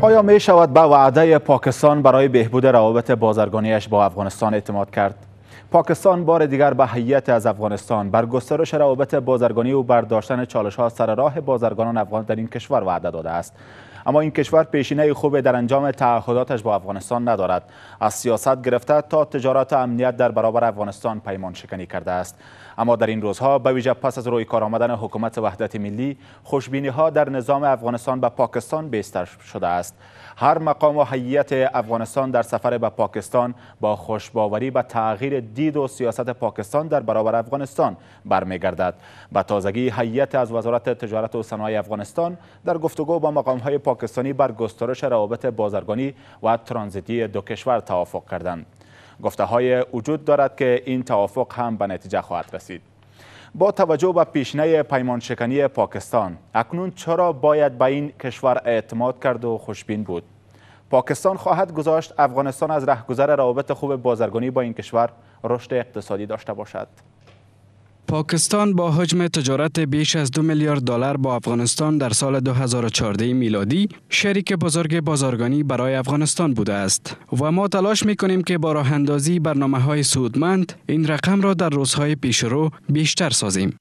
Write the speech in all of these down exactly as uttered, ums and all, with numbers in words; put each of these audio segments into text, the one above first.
آیا می شود به وعده پاکستان برای بهبود روابط بازرگانیش با افغانستان اعتماد کرد؟ پاکستان بار دیگر به هیئت از افغانستان بر گسترش روابط بازرگانی و برداشتن چالش‌ها سر راه بازرگانان افغان در این کشور وعده داده است. اما این کشور پیشینه خوبی در انجام تعهداتش با افغانستان ندارد. از سیاست گرفته تا تجارت و امنیت در برابر افغانستان پیمان شکنی کرده است. اما در این روزها به ویژه پس از روی کار آمدن حکومت وحدت ملی، خوشبینی‌ها در نظام افغانستان به پاکستان بیشتر شده است. هر مقام و هیئت افغانستان در سفر به پاکستان با خوشباوری به تغییر دید و سیاست پاکستان در برابر افغانستان برمیگردد. به تازگی هیئت از وزارت تجارت و صنایع افغانستان در گفتگو با مقام‌های پاکستانی بر گسترش روابط بازرگانی و ترانزیتی دو کشور توافق کردند. گفته‌های وجود دارد که این توافق هم به نتیجه خواهد رسید. با توجه به پیشینه پیمان شکنی پاکستان، اکنون چرا باید به این کشور اعتماد کرد و خوشبین بود؟ پاکستان خواهد گذاشت افغانستان از رهگذر روابط خوب بازرگانی با این کشور رشد اقتصادی داشته باشد؟ پاکستان با حجم تجارت بیش از دو میلیارد دلار با افغانستان در سال دو هزار و چهارده میلادی شریک بزرگ بازرگانی برای افغانستان بوده است و ما تلاش می‌کنیم که با راه اندازی برنامه‌های سودمند این رقم را در روزهای پیشرو بیشتر سازیم.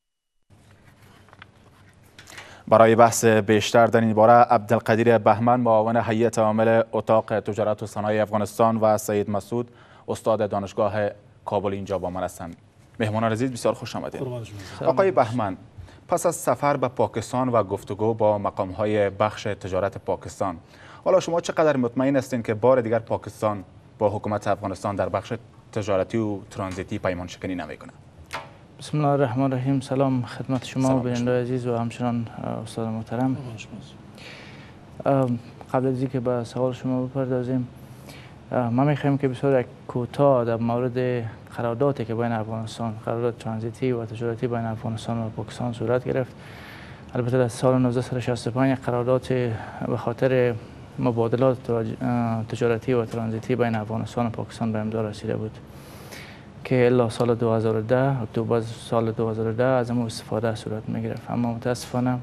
برای بحث بیشتر در این باره عبدالقدیر بهمن، معاون هیئت عامل اتاق تجارت و صنایع افغانستان، و سید مسعود، استاد دانشگاه کابل اینجا با من هستند. مهمانان عزیز بسیار خوش آمدید. آقای بهمن، پس از سفر به پاکستان و گفتگو با مقام‌های بخش تجارت پاکستان، حالا شما چقدر مطمئن هستید که بار دیگر پاکستان با حکومت افغانستان در بخش تجارتی و ترانزیتی پیمان شکنی نمی‌کند؟ بسم الله الرحمن الرحیم. سلام خدمت شما و بیننده عزیز و همچنان استاد محترم. قبل از اینکه به سوال شما بپردازیم، ما می‌خوایم که بسیار کوتاه در مورد قراردادی که بین افغانستان، قرارداد ترانزیتی و تجارتی بین افغانستان و پاکستان صورت گرفت. البته در سال نوزده شصت و پنج قرارداد به خاطر مبادلات تجارتی و ترانزیتی بین افغانستان و پاکستان به امضا رسیده بود که الا سال دو هزار و ده، اکتبر سال دو هزار و ده از اون استفاده صورت می‌گرفت. اما متاسفانه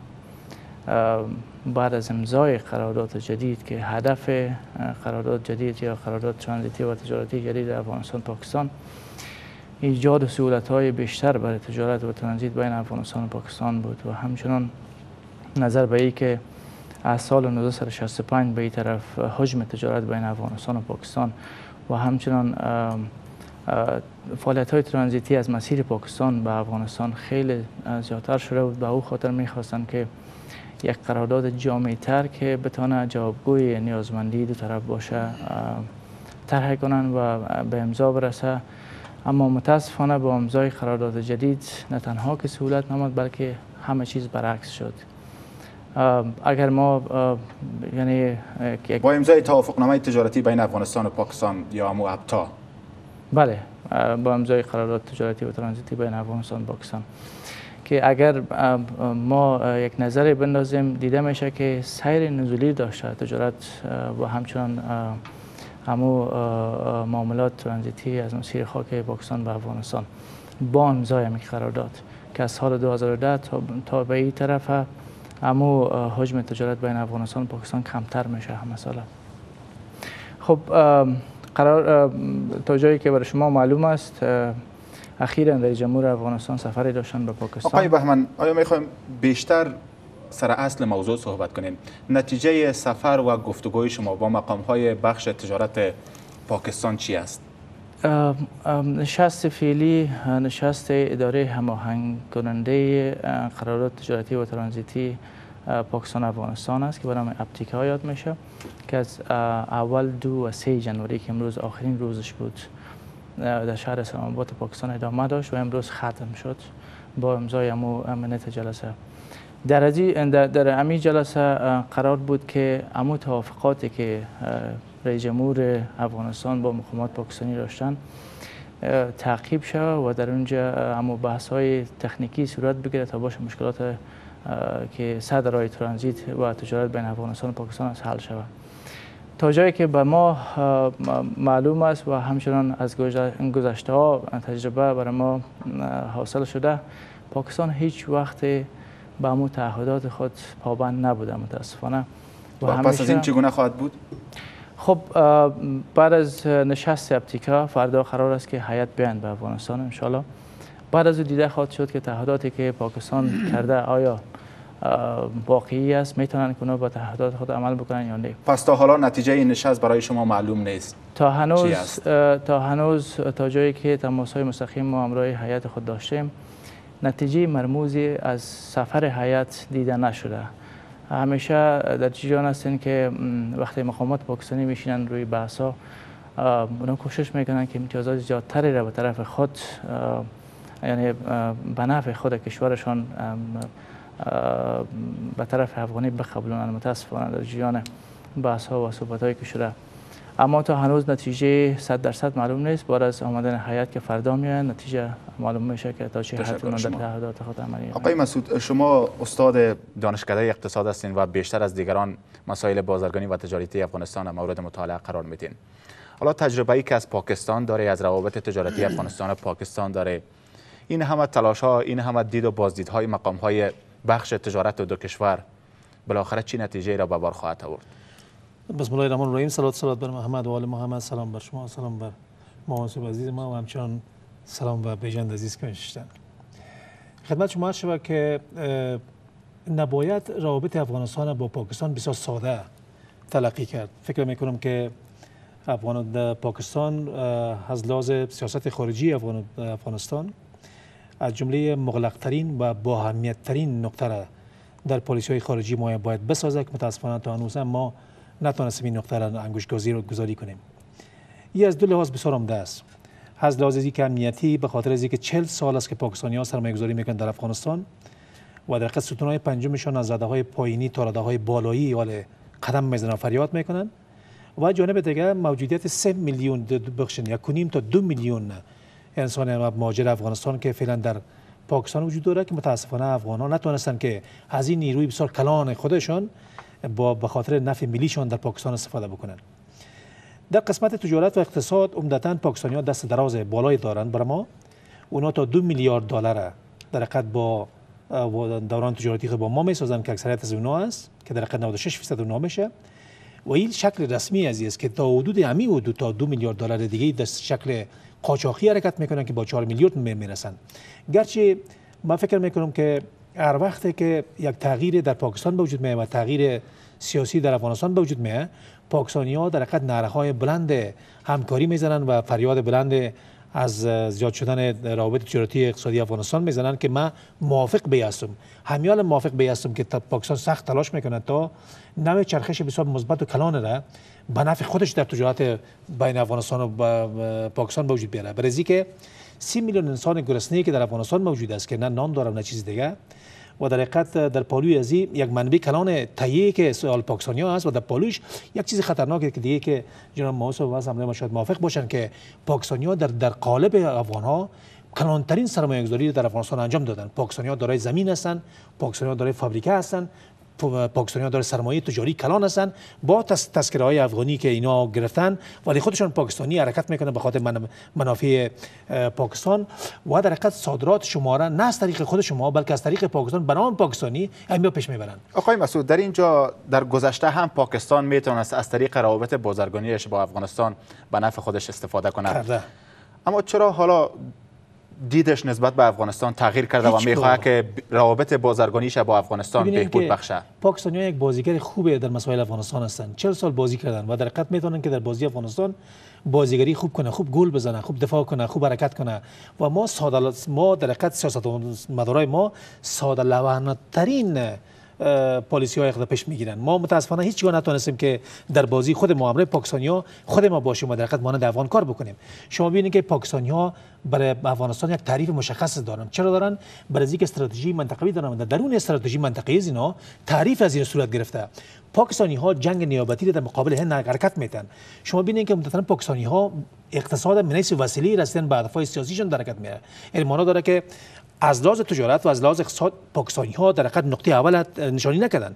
بعد از امضای قرارداد جدید که هدف قرارداد جدید یا قرارداد ترانزیتی و تجارتی جدید افغانستان پاکستان ایجاد سهولت‌های بیشتر برای تجارت و ترانزیت بین افغانستان و پاکستان بود و همچنان نظر به این که از سال نوزده شصت و پنج به این طرف حجم تجارت بین افغانستان و پاکستان و همچنان فعالیت‌های ترانزیتی از مسیر پاکستان به افغانستان خیلی زیادتر شده بود. به او خاطر می‌خواستند که یک قرارداد جامع‌تر که بتونه جوابگوی نیازمندی دو طرف باشه طرح کنن و به امضا برسه. اما متاسفانه با امضای قرارداد جدید نه تنها که سهولت نمود بلکه همه چیز برعکس شد. اگر ما یعنی با امضای توافقنامه تجارتی بین افغانستان و پاکستان یا همون ابتا، بله، با امضای قرارداد تجارتی و ترانزیتی بین افغانستان و پاکستان که اگر ما یک نظری بندازیم دیده میشه که سیر نزولی داشته تجارت و همچنان همو معاملات ترانزیتی از مسیر خاک پاکستان و افغانستان با امضای همین قرارداد که از سال دو هزار و ده تا به این طرف همو حجم تجارت بین افغانستان و پاکستان کمتر میشه همه ساله. خب قرار تا جایی که برای شما معلوم است اخیراً در جمهور افغانستان سفری داشتن به پاکستان. آقای بهمن، آیا میخوایم بیشتر سر اصل موضوع صحبت کنیم؟ نتیجه سفر و گفتگوی شما با مقام‌های بخش تجارت پاکستان چی است؟ نشست فعلی نشست اداره هماهنگ کننده قرارداد تجارتی و ترانزیتی پاکستان افغانستان است که به نام اپتیکا یاد میشه که از اول دو و سه جنوری که امروز آخرین روزش بود در شهر اسلام آباد پاکستان ادامه داشت و امروز ختم شد با امضای امو امنیت جلسه. در در امی جلسه قرار بود که امو توافقاتی که رئیس جمهور افغانستان با مقامات پاکستانی داشتن تعقیب شود و در اونجا امو بحث های تکنیکی صورت بگیره تا باشه مشکلات که صدر راه ترانزیت و تجارت بین افغانستان و پاکستان حل شود. تا جایی که به ما معلوم است و همچنان از گذشته ها تجربه برای ما حاصل شده، پاکستان هیچ وقت به امو تعهدات خود پابند نبوده متاسفانه و پس از این چگونه خواهد بود؟ خب بعد از نشست اپتیکا فردا قرار است که هیئت بیان به افغانستان ان شاء الله. بعد از دیده خواهد شد که تعهداتی که پاکستان کرده آیا واقعی است، میتونن کنه با تعهدات خود عمل بکنن یا نه. پس تا حالا نتیجه این نشست برای شما معلوم نیست؟ تا هنوز تا هنوز تا جایی که تماس‌های مستقیم ما همراه هیئت خود داشتیم نتیجه مرموزی از سفر هیئت دیده نشده. همیشه در جریان هستین که وقتی مقامات پاکستانی میشینن روی بحث‌ها اونا کوشش میکنن که امتیازات زیادتری را به طرف خود یعنی به نفع خود کشورشان به طرف افغانی بقبولونن. متاسفانه در جریان بحث‌ها و صحبت‌هایی که شده، اما تا هنوز نتیجه صد درصد معلوم نیست. بعد از آمدن هیئت که فردا میاد نتیجه معلوم میشه که تا چه حد من در تعهدات خود عملی. آقای مسعود، شما استاد دانشکده اقتصاد هستین و بیشتر از دیگران مسائل بازرگانی و تجارتی افغانستان مورد مطالعه قرار میدین. حالا تجربه‌ای که از پاکستان داره، از روابط تجارتی افغانستان و پاکستان داره، این همه تلاش‌ها، این همه دید و بازدیدهای مقام‌های بخش تجارت دو کشور بالاخره چی نتیجه را به بار خواهد آورد؟ بسم الله الرحمن الرحیم. صلوات صلوات بر محمد و آل محمد. سلام بر شما، سلام بر مواسب عزیز ما و همچنان سلام و بیژند عزیز که نشستن. خدمت شما شود که نباید روابط افغانستان با پاکستان بسیار ساده تلقی کرد. فکر میکنم که افغان پاکستان از لحاظ سیاست خارجی افغانستان از جمله مغلق‌ترین و با اهمیت‌ترین نقطه را در پالیسی‌های خارجی ما باید بسازد که متأسفانه تا هنوز ما نتونستیم این نقطه را انگشت‌گذاری رو گذاری کنیم. این از دو لحاظ بسیار عمده است. از لحاظ اینکه امنیتی به خاطر اینکه چهل سال است که پاکستانی‌ها سرمایه‌گذاری میکنند در افغانستان و در حقیقت ستون‌های پنجمشان از رده‌های پایینی تا رده‌های بالایی ولی قدم میزنن فریاد میکنند. و جانب دیگر موجودیت سه میلیون بخشن یک کنیم تا دو میلیون انسان مهاجر افغانستان که فعلا در پاکستان وجود داره که متاسفانه افغان‌ها نتونستن که از این نیروی بسیار کلان خودشان با به خاطر نفع ملیشان در پاکستان استفاده بکنن. در قسمت تجارت و اقتصاد عمدتاً پاکستانی‌ها دست دراز بالایی دارند. برای ما اونا تا دو میلیارد دلار در حقیقت با دوران تجارتی خود با ما میسازن که اکثریت از اونا است که در حقیقت نود و شش درصد اونا میشه و این شکل رسمی از است که تا حدود امی حدود تا دو میلیارد دلار دیگه در شکل قاچاقی حرکت میکنن که با چهار میلیارد میرسن. گرچه من فکر میکنم که هر وقتی که یک تغییر در پاکستان به وجود میاد و تغییر سیاسی در افغانستان به وجود میاد، پاکستانی‌ها در حقیقت نعره‌های بلند همکاری میزنن و فریاد بلند از زیاد شدن روابط تجارتی اقتصادی افغانستان میزنن که من موافق به هستم. همیال موافق به هستم که پاکستان سخت تلاش میکنه تا نوع چرخش بسیار مثبت و کلان را به نفع خودش در تجارت بین افغانستان و پاکستان به وجود بیاره. برای اینکه سی میلیون انسان گرسنه که در افغانستان موجود است که نه نان دارن نه چیز دیگه و در حقیقت در پالوی از یک منبع کلان تهیه که سوال پاکستانی‌ها است و در پالویش یک چیز خطرناکه که دیگه که جناب موسوی و حمله ما شاید موافق باشن که پاکستانی‌ها در در قالب افغان‌ها کلانترین سرمایه‌گذاری در افغانستان انجام دادن. پاکستانی‌ها دارای زمین هستند، پاکستانی‌ها دارای فابریکه هستند، پاکستانی‌ها دارای سرمایه تجاری کلان هستند با تذکره‌های افغانی که اینا گرفتن ولی خودشون پاکستانی حرکت میکنن به خاطر منافع پاکستان و در حقیقت صادرات شماره نه از طریق خود شما بلکه از طریق پاکستان به نام پاکستانی همین پیش میبرند. آقای مسعود، در اینجا در گذشته هم پاکستان میتونست از طریق روابط بازرگانیش با افغانستان به نفع خودش استفاده کنه. کرده. اما چرا حالا دیدش نسبت به افغانستان تغییر کرده و میخواد که روابط بازرگانیش با افغانستان بهبود بخشه؟ پاکستانی‌ها یک بازیگر خوبه در مسائل افغانستان هستند. چهل سال بازی کردن و در حقیقت میتونن که در بازی افغانستان بازیگری خوب کنه، خوب گل بزنه، خوب دفاع کنه، خوب حرکت کنه و ما ساده ما در حقیقت سیاستمدارای ما ساده لوحانه‌ترین پالیسی های خود پیش میگیرن. ما متاسفانه هیچ جا نتونستیم که در بازی خود معامله پاکستانی‌ها خود ما باشیم و در حقیقت مانند افغان کار بکنیم. شما ببینید که پاکستانی‌ها برای افغانستان یک تعریف مشخص دارن. چرا دارن؟ برای اینکه استراتژی منطقه‌ای دارن. در درون استراتژی منطقه‌ای اینا تعریف از این صورت گرفته. پاکستانی‌ها جنگ نیابتی در مقابل هند حرکت میتن. شما ببینید که متأسفانه پاکستانی‌ها اقتصاد منیس وسیله رسیدن به هدف‌های سیاسیشون در حرکت میاره. این معنا داره که از لحاظ تجارت و از لحاظ اقتصاد پاکستانی ها در حقیقت نقطه اول نشانی نکردن.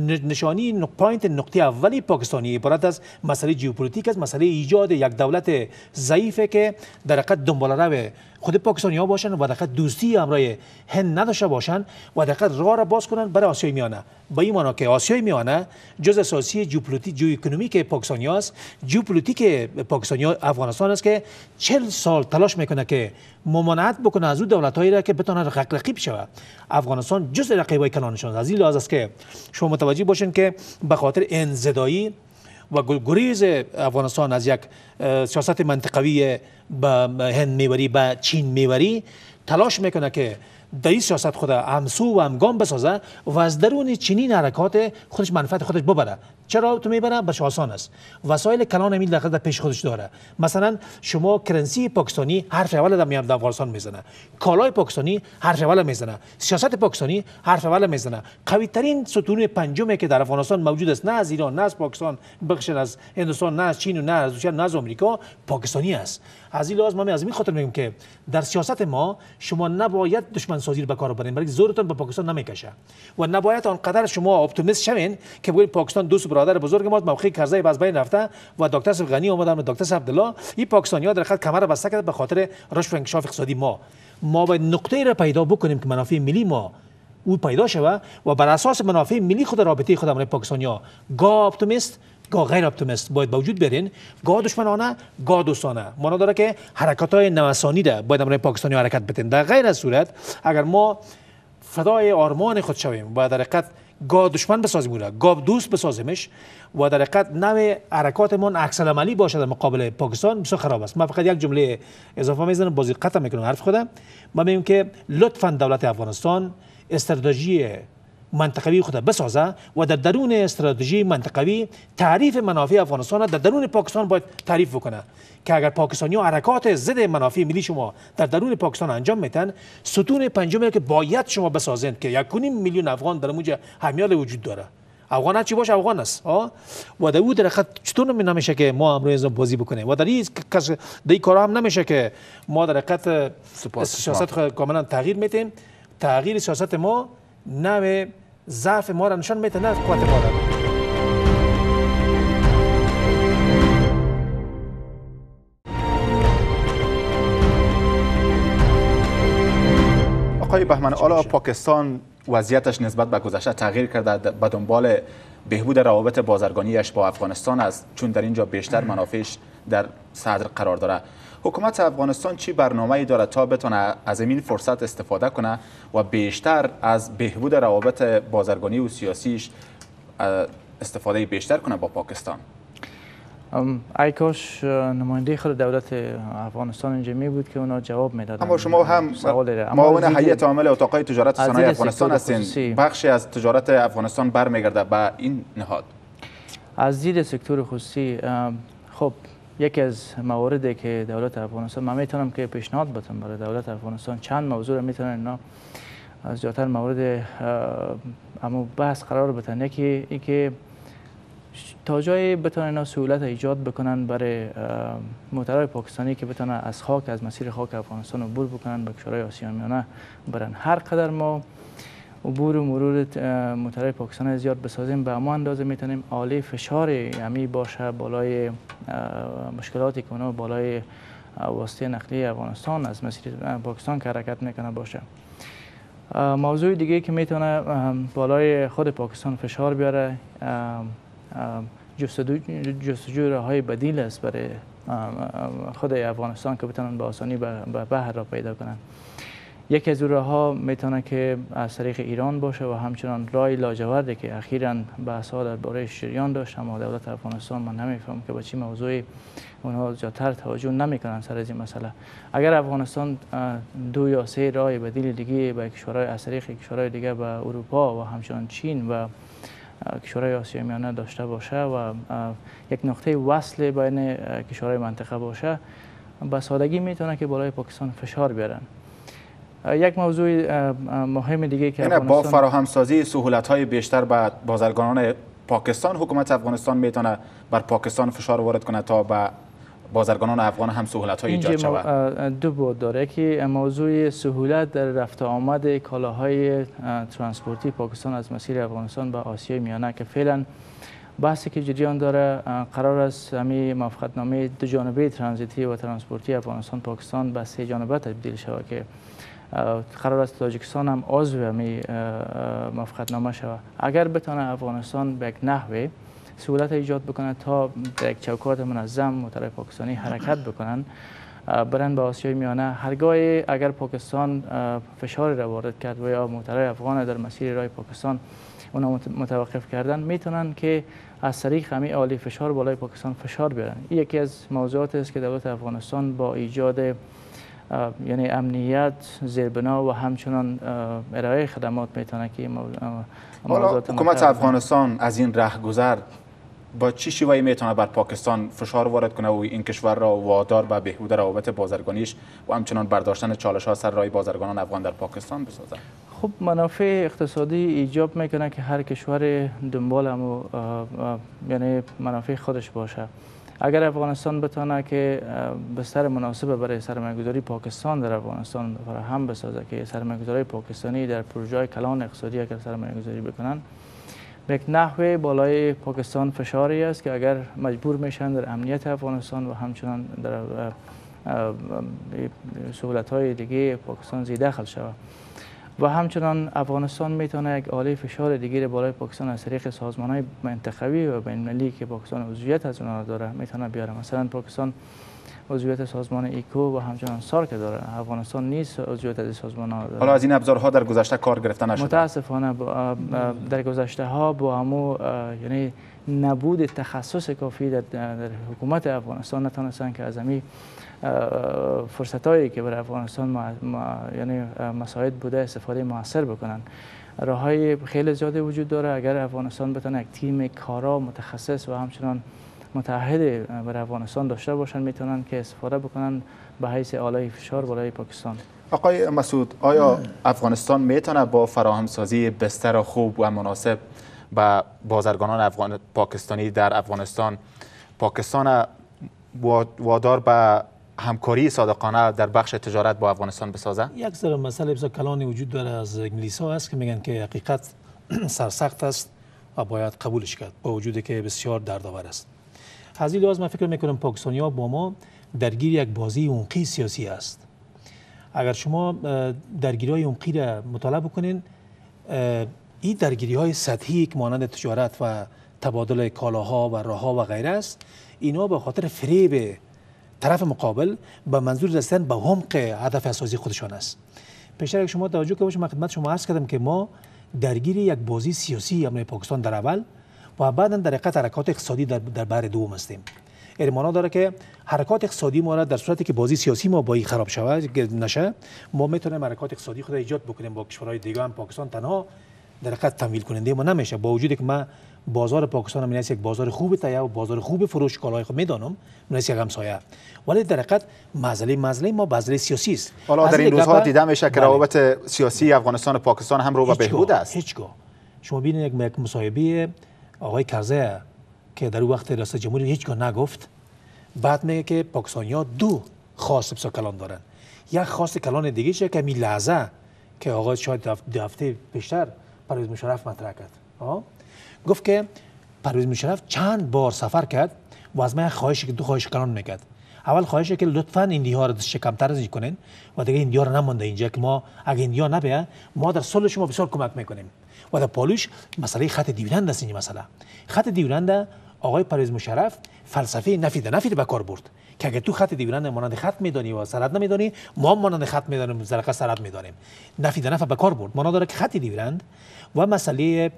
نشانی پوینت نقطه اولی پاکستانی عبارت از مسئله ژئوپلیتیک است، مسئله ایجاد یک دولت ضعیفه که در حقیقت دنبال رو خود پاکستانی ها باشن و در حقیقت دوستی همراه هند نداشته باشن و در حقیقت راه را باز کنن برای آسیای میانه. با این معنی که آسیای میانه جز اساسی ژئوپلیتیک ژئواکونومیک پاکستانی است، ژئوپلیتیک پاکستانی ها افغانستان است که چهل سال تلاش میکنه که ممانعت بکنه از اون دولت‌هایی را که بتونه رقیب شود. افغانستان جز رقیبای کلانشان است. از این لحاظ است که شما متوجه باشین که به خاطر انزدایی و گریز افغانستان از یک سیاست منطقوی به هند میبری به چین میبری تلاش میکنه که در این سیاست خود همسو و همگام بسازه و از درون چنین حرکات خودش منفعت خودش ببره. چرا تو میبره؟ بهش آسان است. وسایل کلان امیل در در پیش خودش داره. مثلا شما کرنسی پاکستانی حرف اول در میاد افغانستان میزنه، کالای پاکستانی حرف اول میزنه، سیاست پاکستانی حرف اول میزنه. قوی ترین ستون پنجمی که در افغانستان موجود است، نه از ایران، نه از پاکستان، بخش از هندوستان، نه از چین و نه از روسیه، نه از آمریکا، پاکستانی است. از این لحاظ ما از این خاطر میگیم که در سیاست ما شما نباید دشمن سازی رو به کار ببرید، بلکه زورتون به پاکستان نمیکشه و نباید آنقدر شما اپتیمیست شوین که بگید پاکستان دوست برادر بزرگ ما، موقعی کرزی باز بین رفته و دکتر اشرف غنی اومدن و دکتر عبدالله، این پاکستانی‌ها در حقیقت کمر بسته کرد به خاطر رشد و انکشاف اقتصادی ما. ما باید نقطه‌ای را پیدا بکنیم که منافع ملی ما او پیدا شود و بر اساس منافع ملی خود رابطه خودمون پاکستانی‌ها گاه اپتیمیست گاه غیر اپتیمیست باید موجود برین، گاه دشمنانه گاه دوستانه. معنا داره که حرکت‌های نوسانی ده باید امروز پاکستانی حرکت بتن. در غیر از صورت اگر ما فدای آرمان خود شویم و در حقیقت گاه دشمن بسازیم او را، گاه دوست بسازیمش و در حقیقت نوع حرکاتمون عکس العملی باشه در مقابل پاکستان، بسیار خراب است. من فقط یک جمله اضافه میزنم، بازی قطع میکنم حرف خودم. ما میگیم که لطفاً دولت افغانستان استراتژی منطقوی خود بسازه و در درون استراتژی منطقوی تعریف منافع افغانستان در درون پاکستان باید تعریف بکنه که اگر پاکستانی‌ها حرکات ضد منافع ملی شما در درون پاکستان انجام میتن، ستون پنجمی که باید شما بسازند که یک و نیم میلیون افغان در اونجا همیال وجود داره. افغان چی باشه افغان است و در او در حقیقت چطور نمیشه که ما امروز بازی بکنیم و در این کس در این کارا هم نمیشه که ما در حقیقت سیاست کاملا تغییر میتیم. تغییر سیاست ما نوع ضعف ما را نشان میده، نه قوت ما را. آقای بهمن، حالا پاکستان وضعیتش نسبت به گذشته تغییر کرده، به دنبال بهبود روابط بازرگانیش با افغانستان است، چون در اینجا بیشتر منافعش در صدر قرار داره. حکومت افغانستان چی برنامه‌ای داره تا بتونه از این فرصت استفاده کنه و بیشتر از بهبود روابط بازرگانی و سیاسیش استفاده بیشتر کنه با پاکستان؟ ای کاش نماینده خود دولت افغانستان اینجا می بود که اونا جواب میدادن. اما شما هم معاون هیئت عامل اتاقای تجارت و صنایع افغانستان هستین، بخشی از تجارت افغانستان برمیگرده به این نهاد. از دید سکتور خصوصی، خب یکی از مواردی که دولت افغانستان، من میتونم که پیشنهاد بدم برای دولت افغانستان، چند موضوع رو میتونن اینا از جاتر مورد اما بحث قرار بدن. یکی ای که تا جایی بتونن اینا سهولت ایجاد بکنن برای موترهای پاکستانی که بتونن از خاک از مسیر خاک افغانستان عبور بکنن به کشورهای آسیا میانه برن. هر قدر ما عبور و مرور موترهای پاکستان زیاد بسازیم، به اما اندازه میتونیم عالی فشار همی باشه بالای مشکلاتی که اونا بالای واسطه نقلیه افغانستان از مسیر پاکستان که حرکت میکنه باشه. موضوع دیگه که میتونه بالای خود پاکستان فشار بیاره، جستجوی راههای بدیل است برای خود افغانستان که بتونن به آسانی به بحر را پیدا کنن. یکی از راهها میتونه که از طریق ایران باشه و همچنان راه لاجوردی که اخیراً بحث‌ها درباره شریان داشت، اما دولت افغانستان من نمیفهم که با چی موضوعی اونها زیادتر توجه نمیکنن سر از این مسئله. اگر افغانستان دو یا سه راه بدیل دیگه به کشورهای از طریق کشورهای دیگه به اروپا و همچنان چین و کشورهای آسیا میانه داشته باشه و یک نقطه وصل بین کشورهای منطقه باشه، به سادگی میتونه که بالای پاکستان فشار بیارن. یک موضوع مهم دیگه که یعنی با فراهمسازی سهولت‌های بیشتر به بازرگانان پاکستان، حکومت افغانستان میتونه بر پاکستان فشار وارد کنه تا به بازرگانان افغان هم سهولت های ایجاد شود؟ دو بود داره که موضوع سهولت در رفت آمد کالاهای ترانسپورتی پاکستان از مسیر افغانستان به آسیای میانه که فعلا بحثی که جریان داره قرار است همین موافقتنامه دو جانبه ترانزیتی و ترانسپورتی افغانستان پاکستان به سه جانبه تبدیل شود که قرار است تاجیکستان هم عضو همین موافقتنامه شود. اگر بتونه افغانستان به یک نحوه سهولت ایجاد بکنه تا در یک چوکات منظم موترهای پاکستانی حرکت بکنن برن به آسیای میانه، هرگاه اگر پاکستان فشاری را وارد کرد و یا موترهای افغان در مسیر راه پاکستان اونا متوقف کردن، میتونن که از طریق همین عالی فشار بالای پاکستان فشار بیارن. این یکی از موضوعات است که دولت افغانستان با ایجاد یعنی امنیت، زیربنا و همچنان ارائه خدمات میتونه که موضوعات حکومت افغانستان از این رهگذر با چی شیوهی میتونه بر پاکستان فشار وارد کنه و این کشور را وادار به بهبود روابط بازرگانیش و همچنان برداشتن چالش‌ها سر راه بازرگانان افغان در پاکستان بسازه؟ خب منافع اقتصادی ایجاب میکنه که هر کشور دنبال هم یعنی منافع خودش باشه. اگر افغانستان بتونه که بستر مناسب برای سرمایه‌گذاری پاکستان در افغانستان فراهم بسازه که سرمایه‌گذاری پاکستانی در پروژه‌های کلان اقتصادی اگر سرمایه‌گذاری بکنن، به یک نحوه بالای پاکستان فشاری است که اگر مجبور میشن در امنیت افغانستان و همچنان در سهولت‌های دیگه پاکستان زیاده دخل شود و همچنان افغانستان میتونه یک آله فشار دیگه بالای پاکستان از طریق سازمان‌های منطقوی و بین‌المللی که پاکستان عضویت از اونها داره میتونه بیاره. مثلا پاکستان عضویت سازمان ایکو و همچنان سارک داره، افغانستان نیست عضویت از سازمان ها داره. حالا از این ابزارها در گذشته کار گرفته نشده؟ متاسفانه در گذشته ها با همو یعنی نبود تخصص کافی در, در حکومت افغانستان نتونستن که از همین فرصت هایی که برای افغانستان ما ما یعنی مساعد بوده استفاده موثر بکنن. راه های خیلی زیاده وجود داره. اگر افغانستان بتونه یک تیم کارا متخصص و همچنان متحد برای افغانستان داشته باشن، میتونن که استفاده بکنن به حیث آلای فشار بالای پاکستان. آقای مسعود، آیا افغانستان میتونه با فراهمسازی بستر خوب و مناسب به بازرگانان افغان پاکستانی در افغانستان پاکستان وادار به همکاری صادقانه در بخش تجارت با افغانستان بسازه؟ یک ذره مسئله بسیار کلانی وجود داره از انگلیس ها است که میگن که حقیقت سرسخت است و باید قبولش کرد با وجودی که بسیار دردآور است. از این لحاظ من فکر میکنم پاکستانی ها با ما درگیر یک بازی عمقی سیاسی است. اگر شما درگیری های عمقی را مطالعه بکنین، این درگیری های سطحی که مانند تجارت و تبادل کالاها و راهها و غیره است، اینا به خاطر فریب طرف مقابل به منظور رسیدن به عمق هدف اساسی خودشان است. پیشتر که شما توجه کنید، من خدمت شما عرض کردم که ما درگیر یک بازی سیاسی امنیت پاکستان در اول و بعدا در حقیقت حرکات اقتصادی در در بر دوم هستیم. این معنا داره که حرکات اقتصادی ما را در صورتی که بازی سیاسی ما با این خراب شود نشه، ما میتونیم حرکات اقتصادی خود ایجاد بکنیم با کشورهای دیگه. هم پاکستان تنها در حقیقت تمویل کننده ما نمیشه، با وجودی که ما بازار پاکستان هم یک بازار خوب تایید و بازار خوب فروش کالای خود میدانم، مثل یک همسایه، ولی در حقیقت مسئله مسئله ما مسئله سیاسی است. حالا در این روزها دیده میشه که روابط سیاسی افغانستان و پاکستان هم رو به بهبود است. هیچگاه. شما ببینید یک مصاحبه آقای کرزی که در وقت ریاست جمهوری هیچگاه نگفت، بعد میگه که پاکستانی‌ها دو خواست بسیار کلان دارن. یک خواست کلان دیگه شه که می لحظه که آقای شاید دو هفته پیشتر پرویز مشرف مطرح کرد، آه؟ گفت که پرویز مشرف چند بار سفر کرد و از من خواهش که دو خواهش کلان میکرد. اول خواهش که لطفاً ایندی‌ها رو شکمتر از کنین و دیگه ایندی‌ها رو نمونده اینجا که ما اگه ایندی‌ها نبیه ما در صلح شما بسیار کمک میکنیم. و در پالوش مسئله خط دیویدند است. این مسئله خط دیویدند آقای پرویز مشرف فلسفه نفی نفی به کار برد که اگه تو خط دیویدند مانند خط میدانی و سرد نمیدانی، ما مانند خط میدانیم زرقه سرد میدانیم. نفی نفی به کار برد. معنا داره که خط دیویدند و مسئله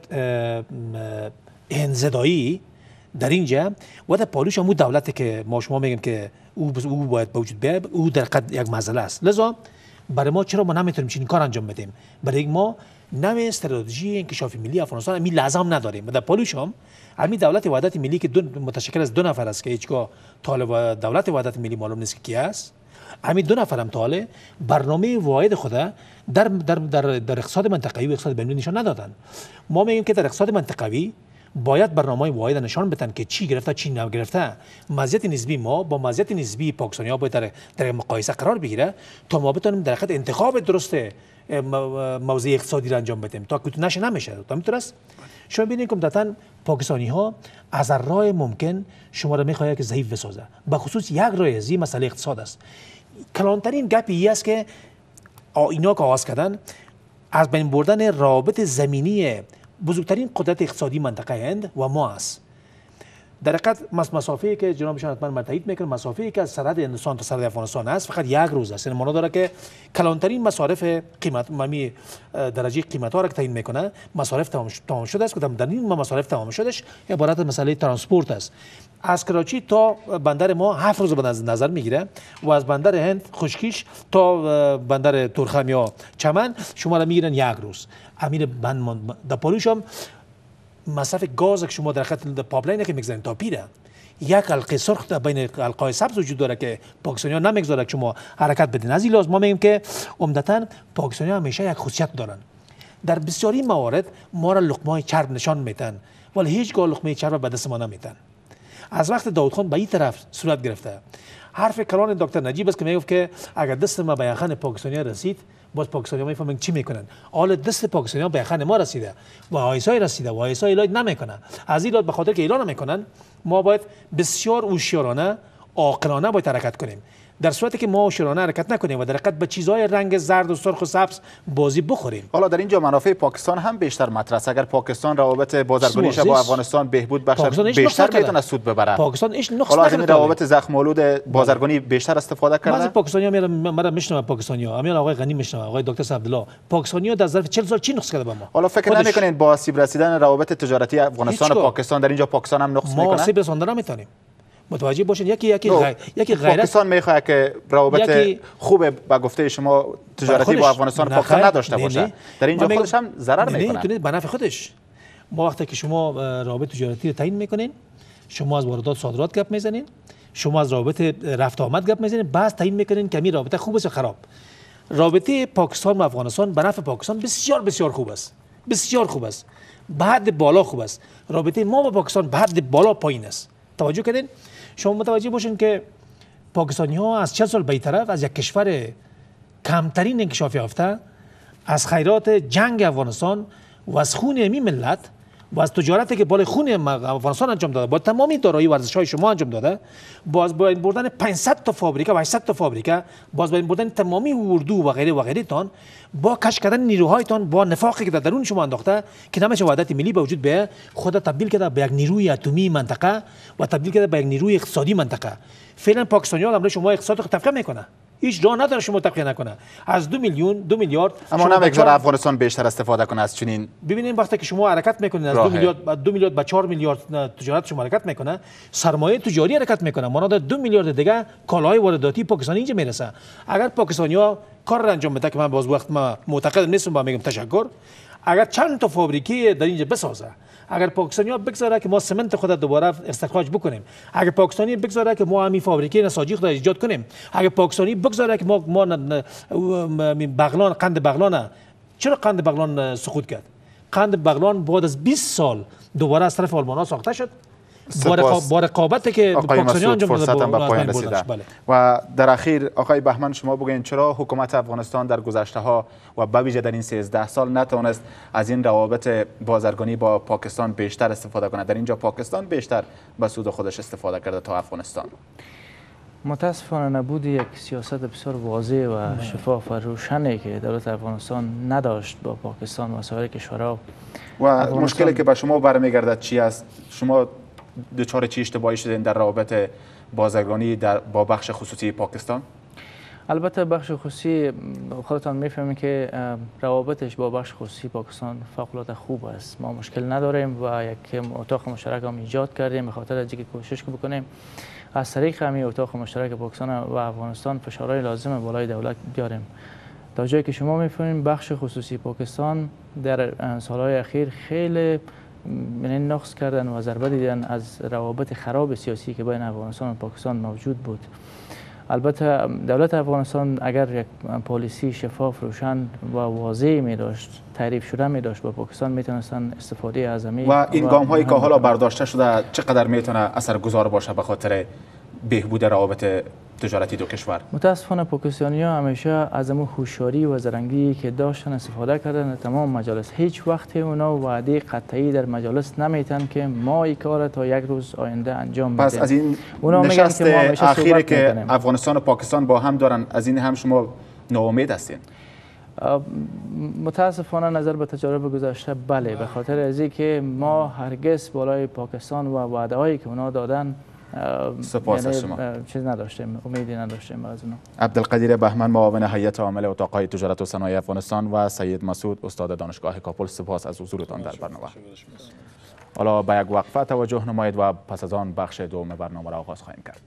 انزدایی در اینجا و در پالوش هم دولتی که ما شما میگیم که او او باید به وجود بیاد، او در قد یک مسئله است. لذا برای ما چرا ما نمیتونیم چنین کار انجام بدیم؟ برای ما نوع استراتژی انکشاف ملی افغانستان می لازم نداریم. در پالوش هم همین دولت وحدت ملی که دو متشکل از دو نفر است که هیچگاه طالب و دولت وحدت ملی معلوم نیست کی است، همین دو نفر هم طالب برنامه واحد خود در در در در اقتصاد منطقه‌ای و اقتصاد بین‌المللی نشان ندادن. ما میگیم که در اقتصاد منطقه‌ای باید برنامه واحد نشان بدن که چی گرفته چی نگرفته. مزیت نسبی ما با مزیت نسبی پاکستانی‌ها باید در, در مقایسه قرار بگیره تا ما بتونیم در حقیقت انتخاب درست موضوع اقتصادی را انجام بدیم. تا که نشه نمیشه. تا میتونست شما ببینید که عمدتاً پاکستانی‌ها از راه ممکن شما را می‌خواهند که ضعیف بسازه. به خصوص یک راه از این مسئله اقتصاد است. کلانترین گپ این است که اینا که آغاز کردن از بین بردن روابط زمینی بزرگترین قدرت اقتصادی منطقه هند و ما است. در حقیقت مسافه‌ای که جنابشان حتما مرتبط میکنه، مسافه‌ای که از سرحد هندوستان تا سرحد افغانستان است فقط یک روز است. یعنی معنا داره که کلانترین مصارف قیمت ممی درجه قیمت ها را که تعیین میکنه مصارف تمام شده است که در این مصارف تمام شدهش عبارت از مسئله ترانسپورت است. از کراچی تا بندر ما هفت روز به نظر میگیره و از بندر هند خشکیش تا بندر تورخم یا چمن شما را میگیرن یک روز. امیر بند در پاروش هم مصرف گاز که شما در خط پایپلاین که میگذارین تا پیره یک حلقه سرخ در بین حلقه‌های سبز وجود داره که پاکستانی‌ها نمیگذاره که شما حرکت بدین. از این لحاظ ما میگیم که عمدتاً پاکستانی‌ها همیشه یک خصوصیت دارن. در بسیاری موارد ما را لقمه چرب نشان میدن ولی هیچگاه لقمه چرب به دست ما نمیدن. از وقت داود خان به این طرف صورت گرفته. حرف کلان دکتر نجیب است که میگفت که اگر دست ما به یخن پاکستانی‌ها رسید باز پاکستانی‌ها میفهمن چی میکنن. حال دست پاکستانی‌ها به یخن ما رسیده و آیسای رسیده و آیسای اعلام نمیکنه. از این لحاظ به خاطر که اعلام نمیکنن ما باید بسیار هوشیارانه عاقلانه باید حرکت کنیم. در صورتی که ما هوشیارانه حرکت نکنیم و در حقیقت به چیزهای رنگ زرد و سرخ و سبز بازی بخوریم. حالا در اینجا منافع پاکستان هم بیشتر مطرح است. اگر پاکستان روابط بازرگانیش با افغانستان بهبود بخشه بیشتر میتونه سود ببره. پاکستان ایش نقص حالا از این روابط زخم آلود بازرگانی بیشتر استفاده کرده. بعضی پاکستانی‌ها میرن مرا میشنوه پاکستانی‌ها امیان آقای غنی میشنوه آقای دکتر عبدالله پاکستانی‌ها در ظرف چهل سال چی نقص کرده با ما. حالا فکر نمی‌کنین با آسیب رسیدن روابط تجارتی افغانستان و پاکستان در اینجا پاکستان هم نقص میکنه؟ ما آسیب رساندن نمیتونیم. متوجه باشین یکی یکی غیر یکی غیرت پاکستان میخواد که روابط خوب با گفته شما تجارتی با افغانستان پاکستان نداشته باشه. در اینجا خودش هم ضرر میکنه. نه به نفع خودش. ما وقتی که شما روابط تجارتی رو تعیین میکنین شما از واردات صادرات گپ میزنین شما از روابط رفت آمد گپ میزنین بعد تعیین میکنین که این رابطه خوب است یا خراب. رابطه پاکستان و افغانستان به نفع پاکستان بسیار بسیار خوب است. بسیار خوب است. به حد بالا خوب است. رابطه ما با پاکستان به حد بالا پایین است. توجه کردین؟ شما متوجه باشین که پاکستانی ها از چند سال به طرف از یک کشور کمترین انکشاف یافته از خیرات جنگ افغانستان و از خون امی ملت و از تجارتی که بالای خون افغانستان انجام داده با تمامی دارایی ورزش های شما انجام داده باز با این بردن پانصد تا فابریکه و هشتصد تا فابریکه باز با این بردن تمامی اردو و غیره و غیره تان با کش کردن نیروهایتان با نفاقی که در درون شما انداخته که نمیشه وحدت ملی به وجود بیاید خود تبدیل کرده به یک نیروی اتمی منطقه و تبدیل کرده به یک نیروی اقتصادی منطقه. فعلا پاکستانی‌ها هم شما اقتصاد رو تفکیک میکنه. هیچ راه نداره شما تفکیک نکنه. از دو میلیون دو میلیارد اما نمیگذاره افغانستان بیشتر استفاده کنه از چنین. ببینید وقتی که شما حرکت میکنید از دو میلیارد دو میلیارد به چهار میلیارد تجارت شما حرکت میکنه سرمایه تجاری حرکت میکنه مانند دو میلیارد دیگه کالاهای وارداتی پاکستانی اینجا میرسه. اگر پاکستانی‌ها کار را انجام بده که من باز وقت ما معتقد نیستم با میگم تشکر اگر چند تا فابریکه در اینجا بسازه اگر پاکستانی‌ها بگذاره که ما سمنت خود دوباره استخراج بکنیم اگر پاکستانی بگذاره که ما همین فابریکه نساجی خود ایجاد کنیم اگر پاکستانی بگذاره که ما ما بغلان قند بغلان چرا قند بغلان سقوط کرد قند بغلان بعد از بیست سال دوباره از طرف آلمان‌ها ساخته شد با رقابتی که پاکستانی‌ها انجام دادن به پایان رسیده. و در اخیر آقای بهمن شما بگوین چرا حکومت افغانستان در گذشته ها و به ویژه در این سیزده سال نتوانست از این روابط بازرگانی با پاکستان بیشتر استفاده کنه؟ در اینجا پاکستان بیشتر به سود خودش استفاده کرده تا افغانستان. متاسفانه نبود یک سیاست بسیار واضح و شفاف و روشنی که دولت افغانستان نداشت با پاکستان و سایر کشورها. و مشکلی که به شما برمیگردد چی است؟ شما دچار چی اشتباهی شدین در روابط بازرگانی در با بخش خصوصی پاکستان؟ البته بخش خصوصی خودتان میفهمید که روابطش با بخش خصوصی پاکستان فوق العاده خوب است. ما مشکل نداریم و یک اتاق مشترک هم ایجاد کردیم به خاطر اینکه کوشش بکنیم از طریق همین اتاق مشترک پاکستان و افغانستان فشارهای لازم بالای دولت بیاریم. تا جایی که شما میفهمید بخش خصوصی پاکستان در سالهای اخیر خیلی یعنی نقص کردن و ضربه دیدن از روابط خراب سیاسی که بین افغانستان و پاکستان موجود بود. البته دولت افغانستان اگر یک پالیسی شفاف، روشن و واضح می داشت، تعریف شده می داشت با پاکستان، میتونستن استفاده از و این گام هایی که حالا برداشته شده چقدر میتونه اثرگذار باشه به خاطر بهبود روابط تجارتی دو کشور؟ متاسفانه پاکستانی ها همیشه از امون هوشیاری و زرنگی که داشتن استفاده کردن در تمام مجالس. هیچ وقت اونا وعده قطعی در مجالس نمیتن که ما این کار تا یک روز آینده انجام میدیم. پس از این نشست اخیری که افغانستان و پاکستان با هم دارن، از این هم شما ناامید هستین؟ متاسفانه نظر به تجارب گذشته بله، به خاطر از که ما هرگز بالای پاکستان و وعده هایی که اونا دادن سپاس از شما چیز نداشتیم، امیدی نداشتیم از اونا. عبدالقدیر بهمن، معاون هیئت عامل اتاقهای تجارت و صنایع افغانستان و سید مسعود، استاد دانشگاه کابل، سپاس از حضورتان در برنامه. حالا به یک وقفه توجه نمایید و پس از آن بخش دوم برنامه را آغاز خواهیم کرد.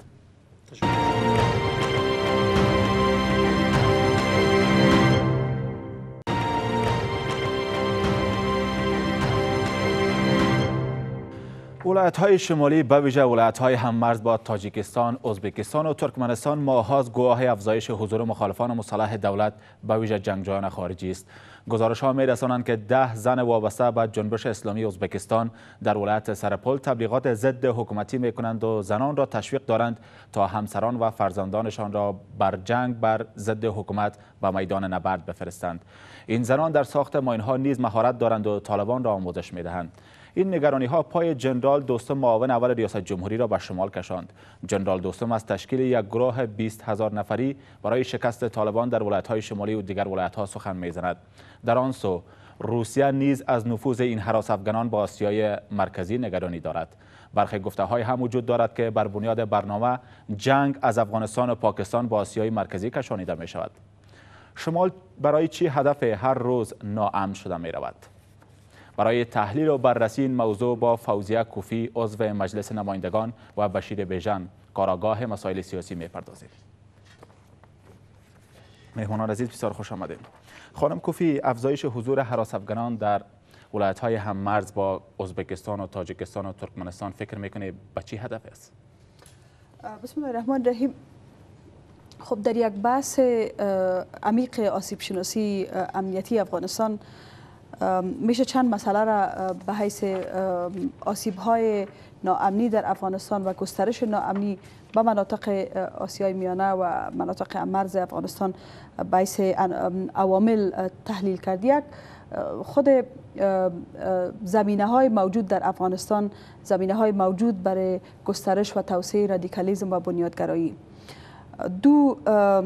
ولایت‌های شمالی به ویژه ولایت‌های هممرز با تاجیکستان، ازبکستان و ترکمنستان ماهاست گواه افزایش حضور مخالفان مسلح دولت به ویژه جنگجویان خارجی است. گزارش‌ها می‌رسانند که ده زن وابسته به جنبش اسلامی ازبکستان در ولایت سرپل تبلیغات ضد حکومتی می‌کنند و زنان را تشویق دارند تا همسران و فرزندانشان را بر جنگ بر ضد حکومت به میدان نبرد بفرستند. این زنان در ساخت ماین‌ها نیز مهارت دارند و طالبان را آموزش می‌دهند. این نگرانی ها پای جنرال دوستم، معاون اول ریاست جمهوری را به شمال کشاند. جنرال دوستم از تشکیل یک گروه بیست هزار نفری برای شکست طالبان در ولایت‌های شمالی و دیگر ولایت‌ها سخن می‌زند. در آن سو روسیه نیز از نفوذ این هراس افغانان با آسیای مرکزی نگرانی دارد. برخی گفته‌های هم وجود دارد که بر بنیاد برنامه جنگ از افغانستان و پاکستان با آسیای مرکزی کشانیده می شود. شمال برای چی هدف هر روز ناامن شده می رود؟ برای تحلیل و بررسی این موضوع با فوزیه کوفی، عضو مجلس نمایندگان، و بشیر بیژن، کارآگاه مسائل سیاسی میپردازیم. مهمانان عزیز بسیار خوش آمدید. خانم کوفی، افزایش حضور هراس افغانان در ولایت‌های هممرز با ازبکستان و تاجیکستان و ترکمنستان فکر میکنه به چی هدف است؟ بسم الله الرحمن الرحیم. خب در یک بحث عمیق آسیب شناسی امنیتی افغانستان میشه چند مسئله را به حیث آسیب‌های ناامنی در افغانستان و گسترش ناامنی به مناطق آسیای میانه و مناطق مرز افغانستان به حیث عوامل تحلیل کرد. یک، خود زمینه های موجود در افغانستان، زمینه های موجود برای گسترش و توسعه رادیکالیسم و بنیادگرایی. دو،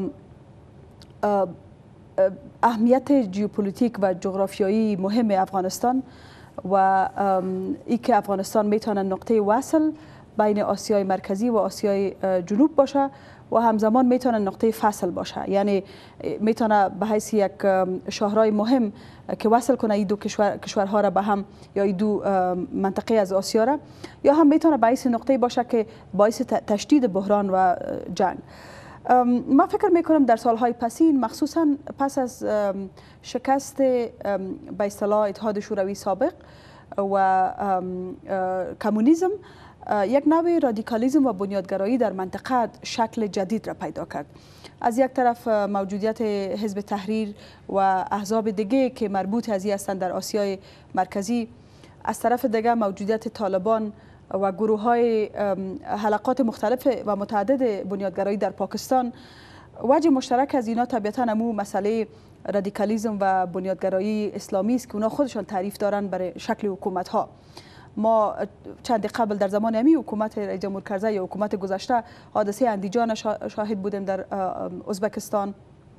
اهمیت ژئوپلیتیک و جغرافیایی مهم افغانستان و ای که افغانستان میتونه نقطه وصل بین آسیای مرکزی و آسیای جنوب باشه و همزمان میتونه نقطه فصل باشه، یعنی میتونه به حیث یک شاهرای مهم که وصل کنه این دو کشور کشورها را به هم، یا این دو منطقه از آسیا را، یا هم میتونه به حیث نقطه باشه که باعث تشدید بحران و جنگ. ما فکر میکنم در سالهای پسین، مخصوصا پس از شکست به اصطلاح اتحاد شوروی سابق و کمونیسم، یک نوع رادیکالیسم و بنیادگرایی در منطقه شکل جدید را پیدا کرد. از یک طرف موجودیت حزب تحریر و احزاب دیگه که مربوط از این هستند در آسیای مرکزی، از طرف دیگه موجودیت طالبان و گروه های حلقات مختلف و متعدد بنیادگرایی در پاکستان. وجه مشترک از اینا طبیعتا همون مسئله رادیکالیسم و بنیادگرایی اسلامی است که اونا خودشان تعریف دارن برای شکل حکومت ها. ما چند قبل در زمان امی حکومت رئیس جمهور کرزی یا حکومت گذشته حادثه اندیجان شاهد بودیم در ازبکستان.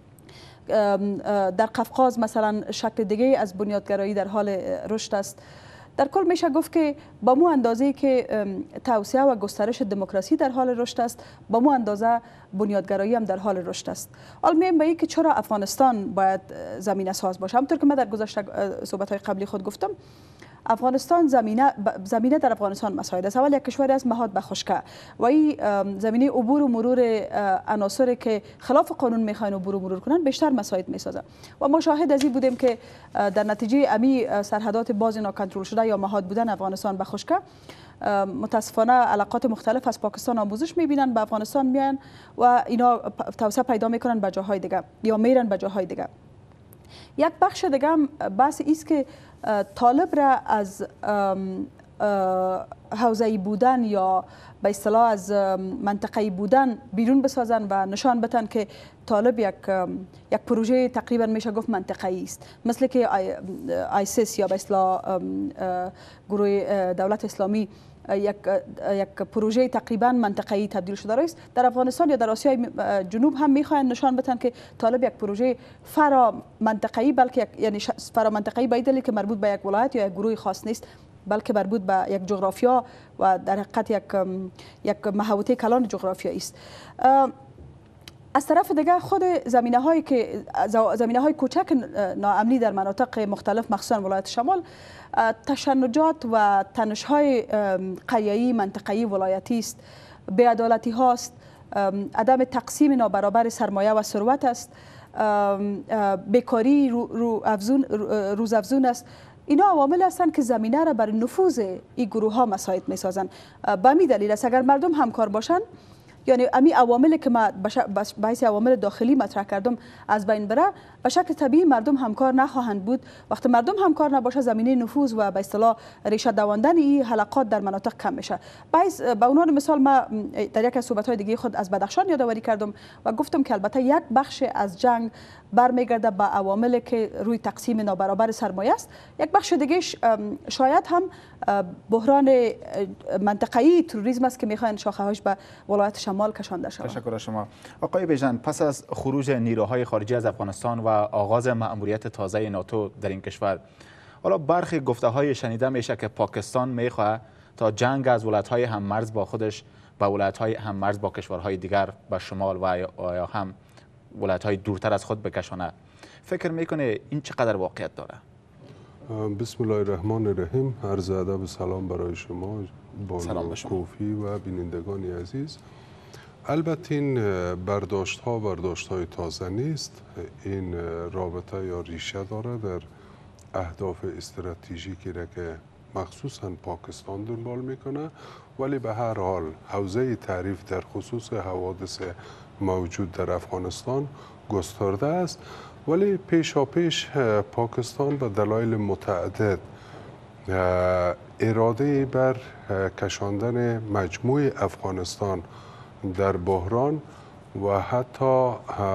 در قفقاز مثلا شکل دیگه از بنیادگرایی در حال رشد است. در کل میشه گفت که با مو اندازه که توسعه و گسترش دموکراسی در حال رشد است، با مو اندازه بنیادگرایی هم در حال رشد است. حالا میایم به این که چرا افغانستان باید زمینه ساز باشه. همونطور که من در گذشته صحبت های قبلی خود گفتم، افغانستان زمینه زمینه در افغانستان مساعد است. اول یک کشور است مهاد به خشکه و این زمینه عبور و مرور عناصری که خلاف قانون میخواین عبور و مرور کنن بیشتر مساعد میسازه و ما شاهد از این بودیم که در نتیجه امی سرحدات باز ناکنترل شده یا مهاد بودن افغانستان به خشکه متاسفانه علاقات مختلف از پاکستان آموزش میبینن به افغانستان میان و اینا توسعه پیدا میکنن به جاهای دیگه یا میرن به جاهای دیگه. یک بخش دیگه هم بحث است که طالب را از حوزه‌ای بودن یا به اصطلاح از منطقه‌ای بودن بیرون بسازن و نشان بدن که طالب یک یک پروژه تقریبا میشه گفت منطقه‌ای است، مثل که آیسیس یا به اصطلاح گروه دولت اسلامی یک یک پروژه تقریبا منطقه‌ای تبدیل شده است. در افغانستان یا در آسیای جنوب هم میخواین نشان بدن که طالب یک پروژه فرا منطقه‌ای بلکه یعنی فرا منطقه‌ای به دلیل که مربوط به یک ولایت یا یک گروه خاص نیست بلکه مربوط به یک جغرافیا و در حقیقت یک یک محوطه کلان جغرافیایی است. از طرف دیگه خود زمینه هایی که زمینه های کوچک ناامنی در مناطق مختلف مخصوصا ولایت شمال تشنجات و تنش های قریه‌ای منطقه‌ای ولایتی است، بی‌عدالتی هاست، عدم تقسیم نابرابر سرمایه و ثروت است، بیکاری رو, رو افزون روز افزون است. اینا عوامل هستند که زمینه را بر نفوذ این گروه ها مساعد می سازند. به همین دلیل است اگر مردم همکار باشند، یعنی امی عواملی که ما به حیث عوامل داخلی مطرح کردم از بین بره، به شکل طبیعی مردم همکار نخواهند بود. وقتی مردم همکار نباشه زمینه نفوذ و به اصطلاح ریشه دواندن این حلقات در مناطق کم میشه. به عنوان مثال ما در یک از صحبت‌های دیگه خود از بدخشان یادآوری کردم و گفتم که البته یک بخش از جنگ برمیگرده به عواملی که روی تقسیم نابرابر سرمایه است. یک بخش دیگه شاید هم بحران منطقه‌ای تروریسم است که میخواین شاخه‌هاش به ولایت شمال کشانده شود. تشکر از شما. آقای بیژن، پس از خروج نیروهای خارجی از افغانستان و آغاز مأموریت تازه ناتو در این کشور، حالا برخی گفته‌های شنیده میشه که پاکستان میخواد تا جنگ از ولایت‌های هم‌مرز با خودش به ولایت‌های هم‌مرز با کشورهای دیگر به شمال و یا هم ولایت‌های دورتر از خود بکشانه. فکر میکنه این چقدر واقعیت داره؟ بسم الله الرحمن الرحیم. عرض ادب و سلام برای شما بانو کوفی و بینندگان عزیز. البته این برداشت ها برداشت های تازه نیست. این رابطه یا ریشه داره در اهداف استراتژیکی را که مخصوصا پاکستان دنبال میکنه، ولی به هر حال حوزه تعریف در خصوص حوادث موجود در افغانستان گسترده است، ولی پیشا پیش پاکستان به دلایل متعدد اراده بر کشاندن مجموع افغانستان در بحران و حتی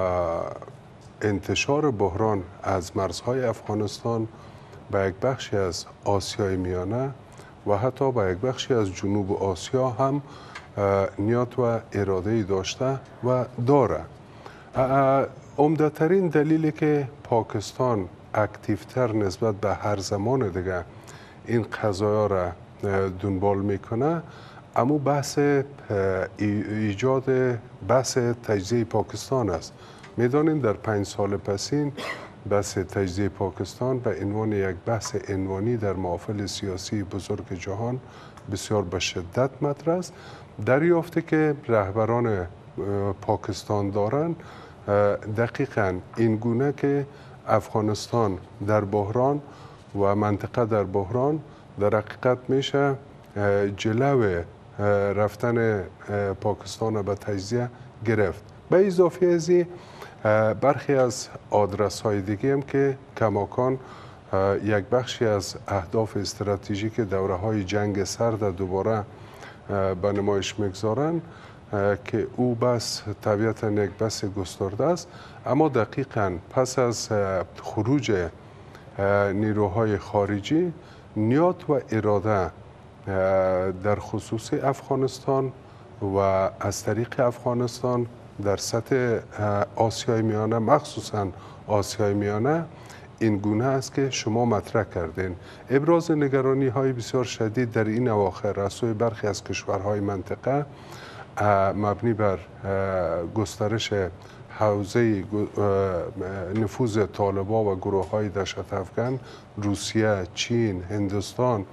انتشار بحران از مرزهای افغانستان به یک بخشی از آسیای میانه و حتی به یک بخشی از جنوب آسیا هم نیت و اراده داشته و داره. عمده‌ترین دلیلی که پاکستان اکتیفتر نسبت به هر زمان دیگه این قضایا را دنبال میکنه، اما بحث ایجاد بحث تجزیه پاکستان است. میدانید در پنج سال پسین بحث تجزیه پاکستان به عنوان یک بحث عنوانی در محافل سیاسی بزرگ جهان بسیار به شدت مطرح است. دریافته که رهبران پاکستان دارند دقیقاً این گونه که افغانستان در بحران و منطقه در بحران در حقیقت میشه جلو رفتن پاکستان به تجزیه گرفت. به اضافه از این برخی از آدرس های دیگه هم که کماکان یک بخشی از اهداف استراتژیک دوره های جنگ سرد دوباره به نمایش میگذارن که او بس طبیعتا یک بس گسترده است، اما دقیقاً پس از خروج نیروهای خارجی نیت و اراده در خصوص افغانستان و از طریق افغانستان در سطح آسیای میانه، مخصوصاً آسیای میانه، این گونه است که شما مطرح کردین. ابراز نگرانی های بسیار شدید در این اواخر از سوی برخی از کشورهای منطقه مبنی بر گسترش حوزه نفوذ طالبان و گروه های دهشت افکن روسیه، چین، هندوستان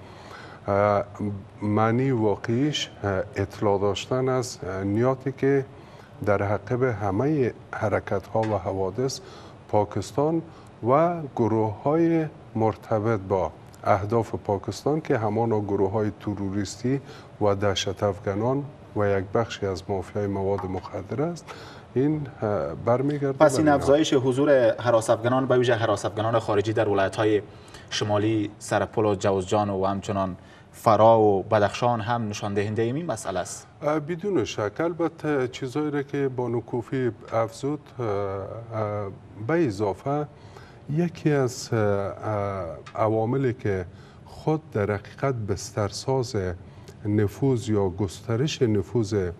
معنی واقعیش اطلاع داشتن از نیاتی که در حقیب همه حرکت ها و حوادث پاکستان و گروه های مرتبط با اهداف پاکستان که همان گروه های تروریستی و دهشت افکنان و یک بخشی از مافیای مواد مخدر است، این برمیگرده. پس این افزایش حضور هراس افغانان به ویژه هراس افغانان خارجی در ولایت‌های شمالی سرپل و جوزجان و همچنان فرا و بدخشان هم نشان دهنده این مسئله است؟ بدون شک. البته چیزایی را که بانو کوفی افزود به اضافه یکی از عواملی که خود در حقیقت بسترساز نفوذ یا گسترش نفوذ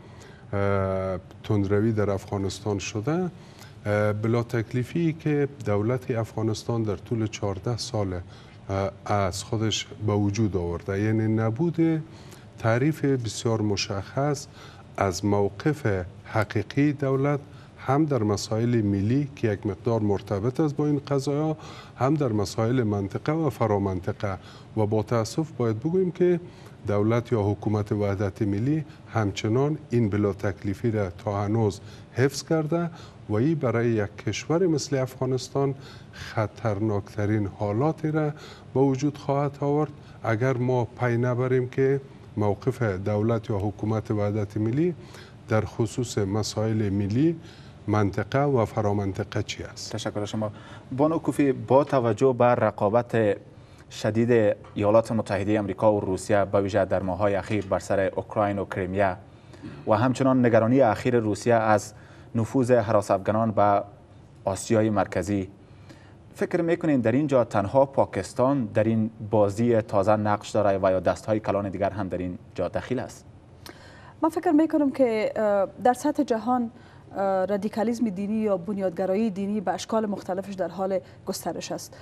تندروی در افغانستان شده، بلا تکلیفی که دولت افغانستان در طول چهارده سال از خودش به وجود آورده، یعنی نبود تعریف بسیار مشخص از موقف حقیقی دولت هم در مسائل ملی که یک مقدار مرتبط است با این قضایا، هم در مسائل منطقه و فرامنطقه. و با تاسف باید بگوییم که دولت یا حکومت وحدت ملی همچنان این بلا تکلیفی را تا هنوز حفظ کرده و این برای یک کشور مثل افغانستان خطرناکترین حالاتی را به وجود خواهد آورد اگر ما پی نبریم که موقف دولت یا حکومت وحدت ملی در خصوص مسائل ملی، منطقه و فرامنطقه چی است. تشکر شما. بانو کوفی، با توجه به رقابت شدید ایالات متحده آمریکا و روسیه به ویژه در ماه‌های اخیر بر سر اوکراین و کریمیا و همچنان نگرانی اخیر روسیه از نفوذ هراس افغانان به آسیای مرکزی، فکر میکنین در اینجا تنها پاکستان در این بازی تازه نقش داره و یا دستهای کلان دیگر هم در این جا دخیل است؟ من فکر میکنم که در سطح جهان رادیکالیسم دینی یا بنیادگرایی دینی به اشکال مختلفش در حال گسترش است.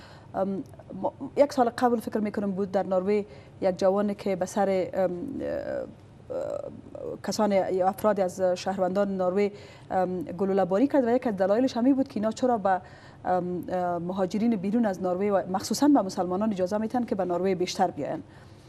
یک سال قبل فکر میکنم بود در نروژ یک جوانی که به سر کسان یا افرادی از شهروندان نروژ گلوله باری کرد و یک از دلایلش همین بود که اینا چرا به مهاجرین بیرون از نروژ و مخصوصا به مسلمانان اجازه میتن که به نروژ بیشتر بیاین.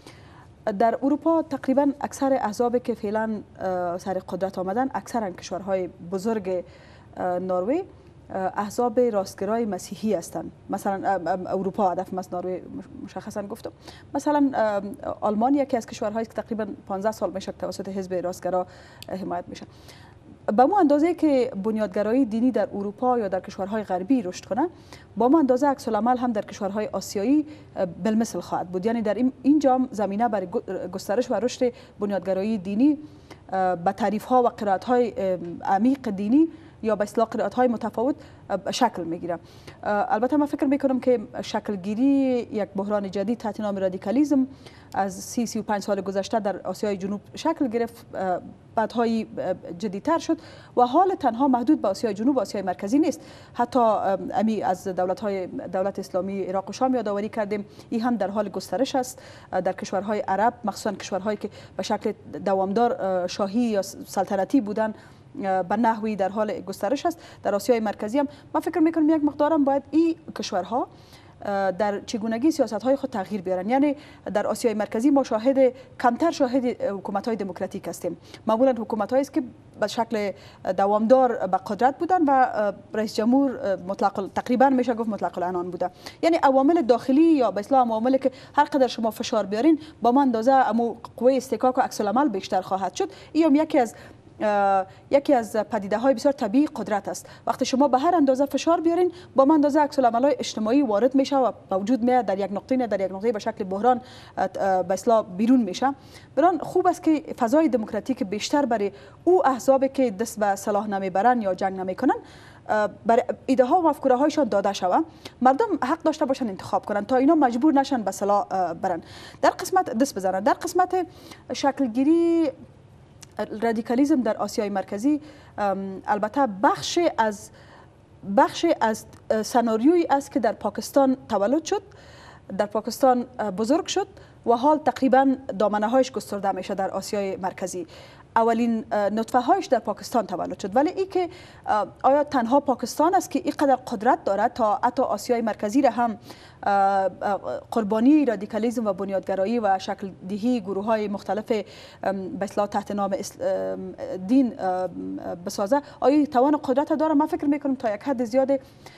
در اروپا تقریبا اکثر احزابی که فعلا سر قدرت آمدن، اکثرا کشورهای بزرگ نروژ احزاب راستگرای مسیحی هستند. مثلا اروپا، هدف از نروژ مشخصا گفتم، مثلا آلمان یکی از کشورهایی که تقریبا پانزده سال میشه توسط حزب راستگرا حمایت میشه. با ما اندازه که بنیادگرایی دینی در اروپا یا در کشورهای غربی رشد کنه، با ما اندازه عکس العمل هم در کشورهای آسیایی بالمثل خواهد بود. یعنی در اینجا زمینه برای گسترش و رشد بنیادگرایی دینی با تعریف ها و قرائت های عمیق دینی یا به اصطلاح قرائت های متفاوت شکل میگیره. البته من فکر میکنم که شکل گیری یک بحران جدید تحت نام رادیکالیسم از سی سی و پنج سال گذشته در آسیای جنوب شکل گرفت، بعدهای جدیدتر شد و حال تنها محدود به آسیای جنوب و آسیای مرکزی نیست. حتی امی از دولت های دولت اسلامی عراق و شام یادآوری کردیم، این هم در حال گسترش است در کشورهای عرب، مخصوصا کشورهایی که به شکل دوامدار شاهی یا سلطنتی بودن به نحوی در حال گسترش است. در آسیای مرکزی هم من فکر میکنم یک مقدارم باید این کشورها در چگونگی سیاست های خود تغییر بیارن. یعنی در آسیای مرکزی ما شاهد کمتر شاهد حکومت های دموکراتیک هستیم. معمولا حکومت هایی است که به شکل دوامدار به قدرت بودن و رئیس جمهور مطلق تقریبا میشه گفت مطلق العنان بوده. یعنی عوامل داخلی یا به اصطلاح عواملی که هر قدر شما فشار بیارین با من اندازه امو قوه استکاک و عکس العمل بیشتر خواهد شد. این یکی از یکی از پدیده های بسیار طبیعی قدرت است. وقتی شما به هر اندازه فشار بیارین با من اندازه عکس العمل های اجتماعی وارد میشه و به وجود میاد، در یک نقطه نه در یک نقطه به شکل بحران به اصطلاح بیرون میشه. بران خوب است که فضای دموکراتیک بیشتر برای او احزابی که دست به سلاح نمیبرن یا جنگ نمیکنن برای ایده ها و مفکوره هایشان داده شود. مردم حق داشته باشن انتخاب کنن تا اینا مجبور نشن به سلاح برن، در قسمت دست بزنن. در قسمت شکلگیری رادیکالیسم در آسیای مرکزی البته بخش از بخش از سناریویی است که در پاکستان تولد شد، در پاکستان بزرگ شد و حال تقریبا دامنه هایش گسترده میشه در آسیای مرکزی. اولین نطفه هایش در پاکستان تولد شد. ولی این که آیا تنها پاکستان است که اینقدر قدرت دارد تا حتی آسیای مرکزی را هم قربانی رادیکالیسم و بنیادگرایی و شکل دهی گروه های مختلف به اصطلاح تحت نام دین بسازه؟ آیا توان قدرت داره؟ من فکر میکنم تا یک حد زیاد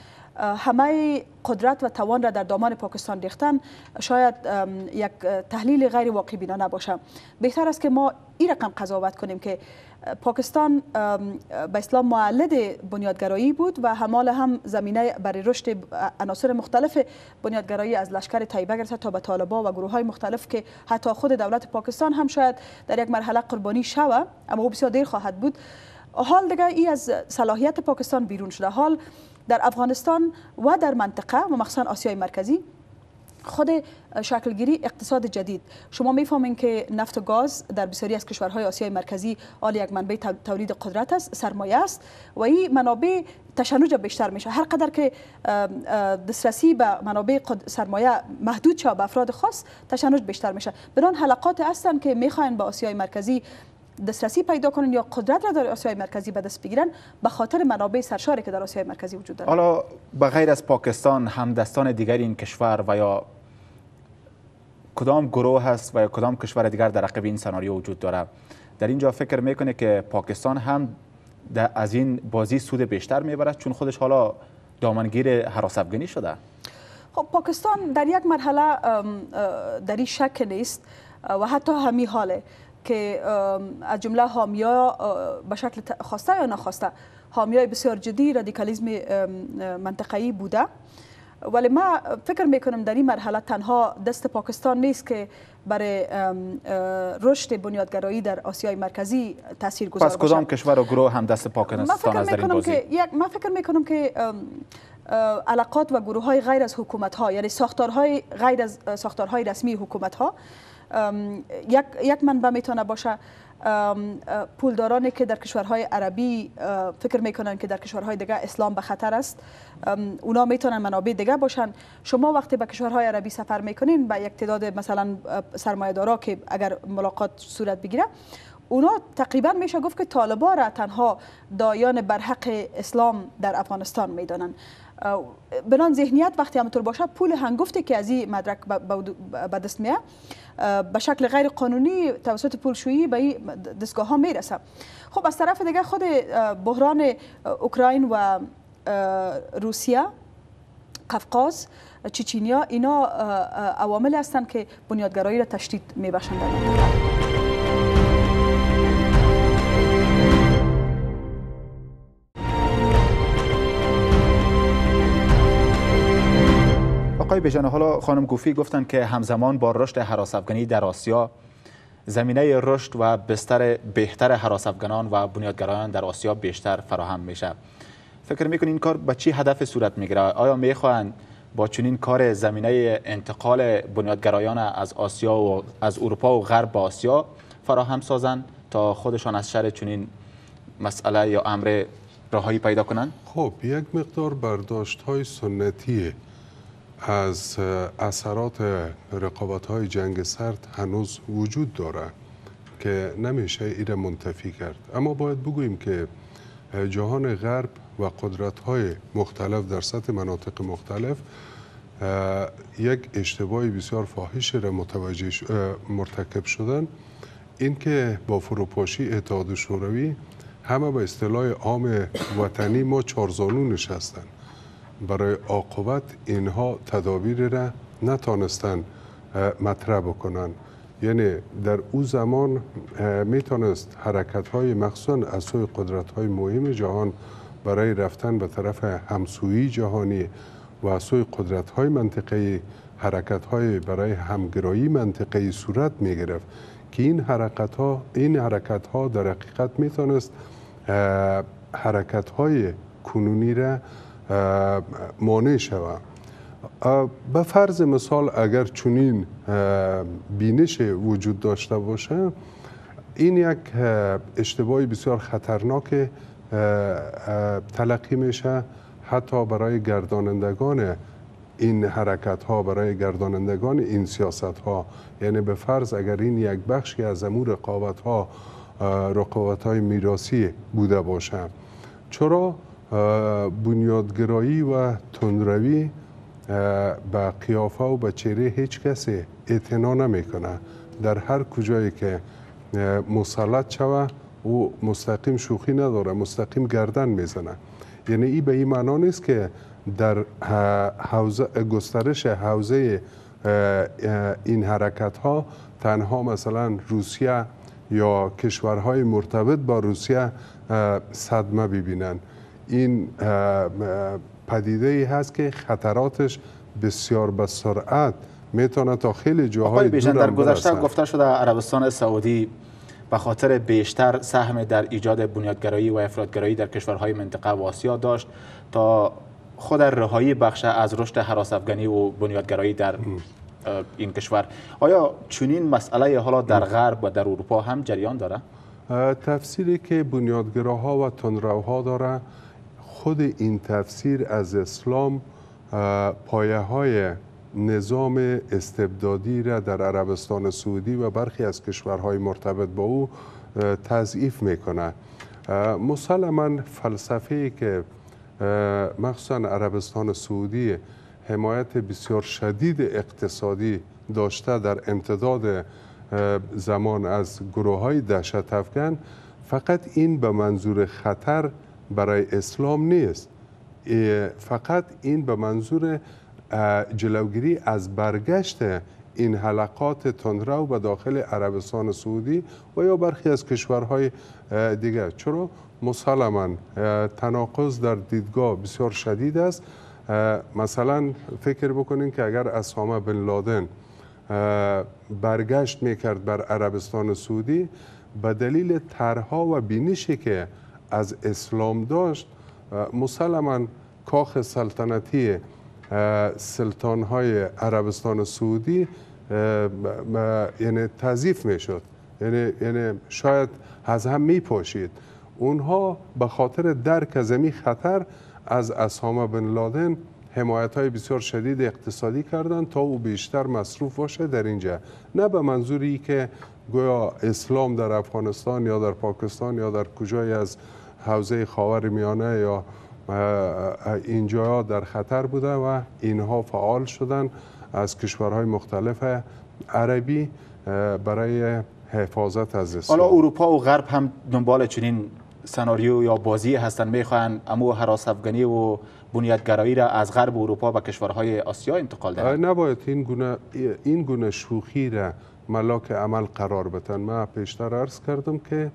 همه قدرت و توان را در دامان پاکستان ریختن شاید یک تحلیل غیر واقع بینانه باشه. بهتر است که ما این رقم قضاوت کنیم که پاکستان به اصطلاح مولد بنیادگرایی بود و همال هم زمینه برای رشد عناصر مختلف بنیادگرایی از لشکر طیبه گرفته تا به طالبان و گروه های مختلف که حتی خود دولت پاکستان هم شاید در یک مرحله قربانی شود، اما بسیار دیر خواهد بود. حال دیگه ای از صلاحیت پاکستان بیرون شده. حال در افغانستان و در منطقه و مخصوصا آسیای مرکزی خود شکلگیری اقتصاد جدید، شما میفهمین که نفت و گاز در بسیاری از کشورهای آسیای مرکزی آل یک منبع تولید قدرت است، سرمایه است و این منابع تشنج بیشتر میشه. هر قدر که دسترسی به منابع سرمایه محدود شه به افراد خاص، تشنج بیشتر میشه. بدان حلقات هستن که میخواین به آسیای مرکزی دسترسی پیدا کنن یا قدرت را در آسیای مرکزی به دست بگیرن به خاطر منابع سرشاری که در آسیای مرکزی وجود داره. حالا به غیر از پاکستان همدستان دیگر این کشور و یا کدام گروه هست و یا کدام کشور دیگر در عقب این سناریو وجود داره؟ در اینجا فکر میکنه که پاکستان هم از این بازی سود بیشتر میبرد چون خودش حالا دامنگیر هراس افغانی شده؟ خب پاکستان در یک مرحله در این شک نیست و حتی همین حاله که از جمله حامیا به شکل خواسته یا نخواسته حامیای بسیار جدی رادیکالیسم منطقه‌ای بوده. ولی ما فکر میکنم در این مرحله تنها دست پاکستان نیست که برای رشد بنیادگرایی در آسیای مرکزی تاثیرگذار باشه. پس کدام کشور و گروه هم دست پاکستان از در این بازی؟ من فکر میکنم که علاقات و گروه های غیر از حکومت ها، یعنی ساختارهای غیر از ساختارهای رسمی حکومت ها، یک یک منبع میتونه باشه. پولدارانی که در کشورهای عربی فکر میکنن که در کشورهای دیگه اسلام به خطر است، اونا میتونن منابع دیگه باشن. شما وقتی به کشورهای عربی سفر میکنین با یک تعداد مثلا سرمایه‌دارا که اگر ملاقات صورت بگیره، اونا تقریبا میشه گفت که طالبان را تنها دایان برحق اسلام در افغانستان میدانن. بنان ذهنیت وقتی همونطور باشه، پول هنگفتی که از این مدرک به دست میاد به شکل غیر قانونی توسط پولشویی به این دستگاه ها میرسه. خب از طرف دیگه خود بحران اوکراین و روسیه، قفقاز، چچنیا، اینا عوامل هستند که بنیادگرایی را تشدید میبخشند در منطقه. آقای بیژن، حالا خانم گوفی گفتن که همزمان با رشد هراس افغانی در آسیا، زمینه رشد و بستر بهتر هراس افغانان و بنیادگرایان در آسیا بیشتر فراهم میشه. فکر میکنین این کار به چی هدف صورت میگیره؟ آیا میخواهند با چنین کار زمینه انتقال بنیادگرایان از آسیا و از اروپا و غرب به آسیا فراهم سازند تا خودشان از شر چنین مسئله یا امر راهی پیدا کنند؟ خب یک مقدار برداشت های سنتی از اثرات رقابت های جنگ سرد هنوز وجود داره که نمیشه ایره منتفی کرد. اما باید بگوییم که جهان غرب و قدرت های مختلف در سطح مناطق مختلف یک اشتباهی بسیار فاحش را متوجه مرتکب شدن، این که با فروپاشی اتحاد شوروی همه به اصطلاح عام وطنی ما چارزانو نشستن. برای عاقبت اینها تدابیر را نتانستن مطرح بکنن. یعنی در او زمان میتونست حرکت های مخصوصا از سوی قدرت های مهم جهان برای رفتن به طرف همسویی جهانی و از سوی قدرت های منطقه‌ای حرکت های برای همگرایی منطقه‌ای صورت می گرفت که این حرکت ها این حرکت ها در حقیقت میتونست حرکت های کنونی را مانع شود. به فرض مثال اگر چنین بینش وجود داشته باشه، این یک اشتباهی بسیار خطرناک تلقی میشه حتی برای گردانندگان این حرکت ها، برای گردانندگان این سیاست ها. یعنی به فرض اگر این یک بخشی از امور رقابت ها رقابت‌های میراثی بوده باشه. چرا بنیادگرایی و تندروی به قیافه و به چهره هیچ کسی اعتنا نمیکنه. در هر کجایی که مسلط شوه او مستقیم شوخی نداره، مستقیم گردن میزنه. یعنی این به این معنا نیست که در حوزه گسترش حوزه این حرکت ها تنها مثلا روسیه یا کشورهای مرتبط با روسیه صدمه ببینن. این پدیده ای هست که خطراتش بسیار به سرعت میتونه تا خیلی جاهای دور در گذشته گفته شده عربستان سعودی به خاطر بیشتر سهم در ایجاد بنیادگرایی و افراطگرایی در کشورهای منطقه و آسیا داشت تا خود رهایی بخش از رشد هراس افغانی و بنیادگرایی در این کشور. آیا چنین مسئله حالا در غرب و در اروپا هم جریان داره؟ تفسیری که بنیادگراها و تندروها داره، خود این تفسیر از اسلام پایه های نظام استبدادی را در عربستان سعودی و برخی از کشورهای مرتبط با او تضعیف میکنه. مسلماً فلسفه‌ای که مخصوصا عربستان سعودی حمایت بسیار شدید اقتصادی داشته در امتداد زمان از گروه های دهشت افکن، فقط این به منظور خطر برای اسلام نیست، فقط این به منظور جلوگیری از برگشت این حلقات تندرو به داخل عربستان سعودی و یا برخی از کشورهای دیگر. چرا؟ مسلماً تناقض در دیدگاه بسیار شدید است. مثلا فکر بکنین که اگر اسامه بن لادن برگشت میکرد بر عربستان سعودی، به دلیل طرح‌ها و بینشی که از اسلام داشت، مسلماً کاخ سلطنتی سلطان‌های عربستان سعودی یعنی تضعیف میشد، یعنی یعنی شاید از هم میپاشید. اونها به خاطر درک از این خطر از اسامه بن لادن حمایت های بسیار شدید اقتصادی کردند تا او بیشتر مصروف باشه در اینجا، نه به منظوری که گویا اسلام در افغانستان یا در پاکستان یا در کجای از حوزه خاورمیانه یا اینجا در خطر بوده و اینها فعال شدن از کشورهای مختلف عربی برای حفاظت از اسلام. حالا اروپا و غرب هم دنبال چنین سناریو یا بازی هستن، میخوان امو هراس افغانی و بنیادگرایی را از غرب اروپا به کشورهای آسیا انتقال دهند. نباید این گونه این گونه شوخی را ملاک عمل قرار بدن. من پیشتر عرض کردم که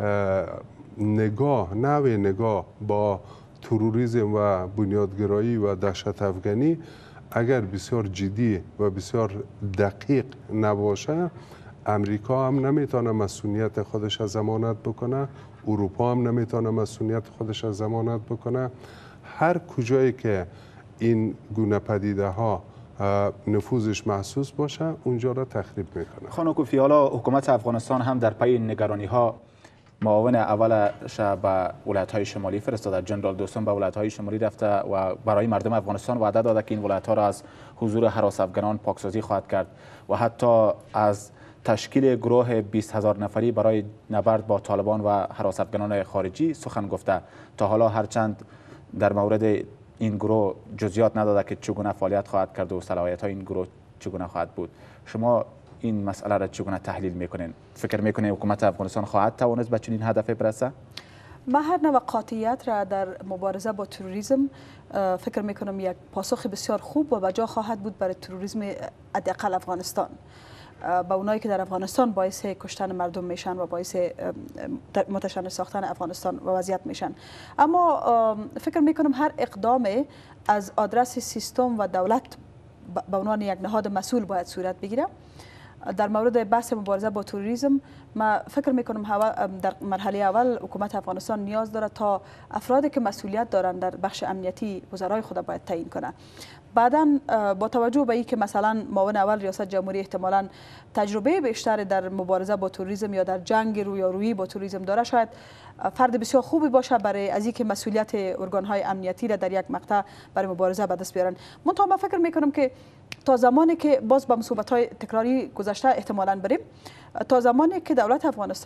نگاه نوع نگاه با تروریسم و بنیادگرایی و دهشت افغانی اگر بسیار جدی و بسیار دقیق نباشه، امریکا هم نمیتونه مسئولیت خودش از ضمانت بکنه، اروپا هم نمیتونه مسئولیت خودش از ضمانت بکنه. هر کجایی که این گونه پدیده ها نفوذش محسوس باشه اونجا را تخریب میکنه. خانم کوفی، حالا حکومت افغانستان هم در پی نگرانی ها معاون اولش به ولایت‌های شمالی فرستاده. جنرال دوستم به ولایت‌های شمالی رفته و برای مردم افغانستان وعده داده که این ولایت‌ها را از حضور هراس افغانان پاکسازی خواهد کرد و حتی از تشکیل گروه بیست هزار نفری برای نبرد با طالبان و هراس افغانان خارجی سخن گفته. تا حالا هرچند در مورد این گروه جزئیات نداده که چگونه فعالیت خواهد کرد و صلاحیت‌های این گروه چگونه خواهد بود. شما این مسئله را چگونه تحلیل میکنین؟ فکر میکنین حکومت افغانستان خواهد توانست به چنین هدف برسه؟ من هر نوع قاطعیت را در مبارزه با تروریسم فکر میکنم یک پاسخ بسیار خوب و بجا خواهد بود برای تروریسم حداقل افغانستان. با اونایی که در افغانستان باعث کشتن مردم میشن و باعث متشنج ساختن افغانستان و وضعیت میشن. اما فکر میکنم هر اقدام از آدرس سیستم و دولت به عنوان یک نهاد مسئول باید صورت بگیره. در مورد بحث مبارزه با تروریسم ما فکر میکنم در مرحله اول حکومت افغانستان نیاز داره تا افرادی که مسئولیت دارند در بخش امنیتی وزرای خود باید تعیین کنه. بعدا با توجه به اینکه مثلا معاون اول ریاست جمهوری احتمالاً تجربه بیشتر در مبارزه با تروریسم یا در جنگ رویارویی با تروریسم داره، شاید فرد بسیار خوبی باشه برای از اینکه مسئولیت ارگان‌های امنیتی را در یک مقطع برای مبارزه به دست بیارن. منتها من فکر میکنم که تا زمانی که باز با صحبت‌های تکراری گذشته احتمالاً بریم، تا زمانی که دولت افغانستان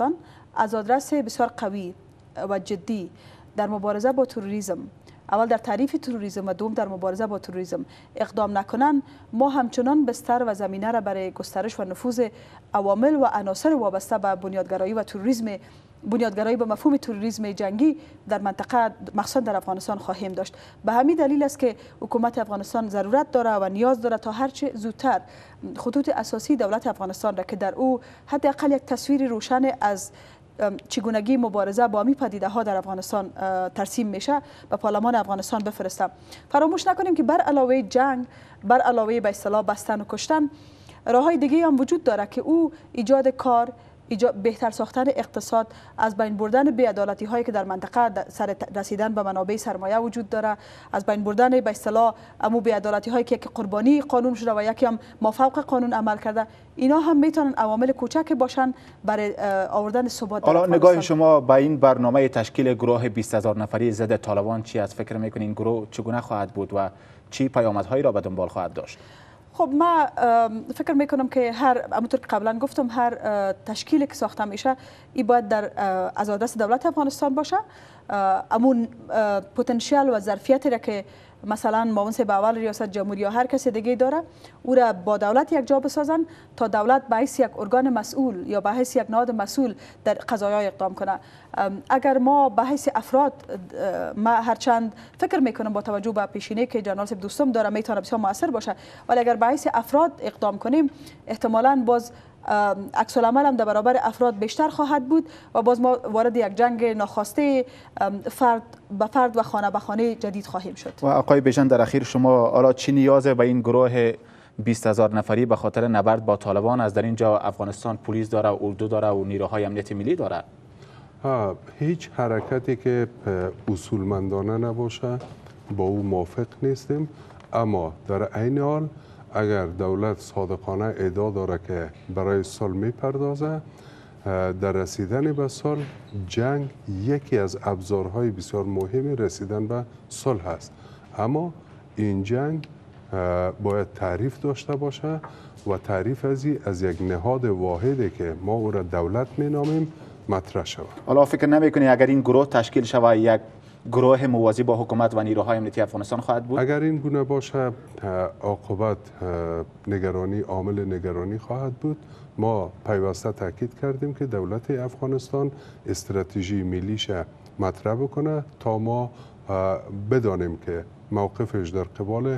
از آدرس بسیار قوی و جدی در مبارزه با تروریسم، اول در تعریف تروریسم و دوم در مبارزه با تروریسم اقدام نکنند، ما همچنان بستر و زمینه را برای گسترش و نفوذ عوامل و عناصر وابسته به بنیادگرایی و تروریسم، بنیادگرایی به مفهوم تروریسم جنگی در منطقه مخصوصا در افغانستان خواهیم داشت. به همین دلیل است که حکومت افغانستان ضرورت داره و نیاز داره تا هرچه زودتر خطوط اساسی دولت افغانستان را که در او حداقل یک تصویر روشن از چگونگی مبارزه با می پدیده ها در افغانستان ترسیم میشه به پارلمان افغانستان بفرسته. فراموش نکنیم که بر علاوه جنگ، بر علاوه به اصطلاح بستن و کشتن، راههای دیگه هم وجود داره که او ایجاد کار، بهتر ساختن اقتصاد، از بین بردن بی‌عدالتی هایی که در منطقه سر رسیدن به منابع سرمایه وجود داره، از بین بردن به اصطلاح امو بی‌عدالتی هایی که قربانی قانون شده و یکی هم مافوق قانون عمل کرده، اینا هم میتونن عوامل کوچک باشن برای آوردن ثبات. حالا نگاه شما به این برنامه تشکیل گروه بیست هزار نفری ضد طالبان چی از فکر میکنین؟ گروه چگونه خواهد بود و چی پیامدهایی را به دنبال خواهد داشت؟ خب ما فکر میکنم که هر همونطور که قبلا گفتم هر تشکیلی که ساخته میشه این باید در از آدرس دولت افغانستان باشه. امون پتانسیل و ظرفیتی را که مثلا معاون صاحب اول ریاست جمهوری یا هر کسی دیگه داره او را با دولت یک جا بسازن تا دولت به حیث یک ارگان مسئول یا به حیث یک نهاد مسئول در قضایا اقدام کنه. اگر ما به حیث افراد، ما هرچند فکر میکنم با توجه به پیشینه که جنرال صاحب دوستم داره میتونه بسیار موثر باشه، ولی اگر به حیث افراد اقدام کنیم احتمالاً باز عکس العمل هم در برابر افراد بیشتر خواهد بود و باز ما وارد یک جنگ ناخواسته فرد به فرد و خانه به خانه جدید خواهیم شد. و آقای بیژن در اخیر شما حالا چی نیاز به این گروه بیست هزار نفری به خاطر نبرد با طالبان؟ از در اینجا افغانستان پلیس داره، اردو داره و نیروهای امنیت ملی داره. ها هیچ حرکتی که اصولمندانه نباشه با او موافق نیستیم، اما در عین حال اگر دولت صادقانه ادعا داره که برای صلح میپردازه، در رسیدن به صلح جنگ یکی از ابزارهای بسیار مهم رسیدن به صلح است، اما این جنگ باید تعریف داشته باشه و تعریف از از یک نهاد واحدی که ما او را دولت مینامیم مطرح شود. حالا فکر نمی‌کنی اگر این گروه تشکیل شود یک گروه موازی با حکومت و نیروهای امنیتی افغانستان خواهد بود؟ اگر این گونه باشه عاقبت نگرانی، عامل نگرانی خواهد بود. ما پیوسته تاکید کردیم که دولت افغانستان استراتژی ملیش مطرح بکنه تا ما بدانیم که موقفش در قبال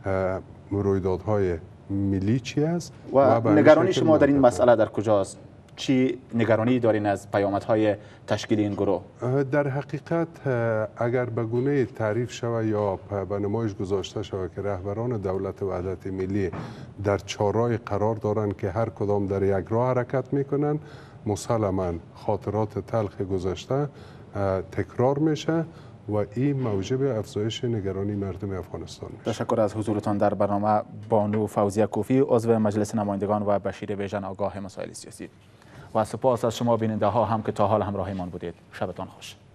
رویدادهای ملی چی است و, و نگرانی شما در این مسئله در کجاست؟ چی نگرانی دارین از پیامدهای تشکیل این گروه؟ در حقیقت اگر به گونه تعریف شود یا به نمایش گذاشته شود که رهبران دولت وحدت ملی در چهارراه قرار دارند که هر کدام در یک راه حرکت میکنن، مسلما خاطرات تلخ گذشته تکرار میشه و این موجب افزایش نگرانی مردم افغانستان میشه. تشکر از حضورتان در برنامه بانو فوزیه کوفی، عضو مجلس نمایندگان، و بشیر بیژن، آگاه مسائل سیاسی. و سپاس از شما بیننده ها هم که تا حال همراهمان بودید. شبتان خوش.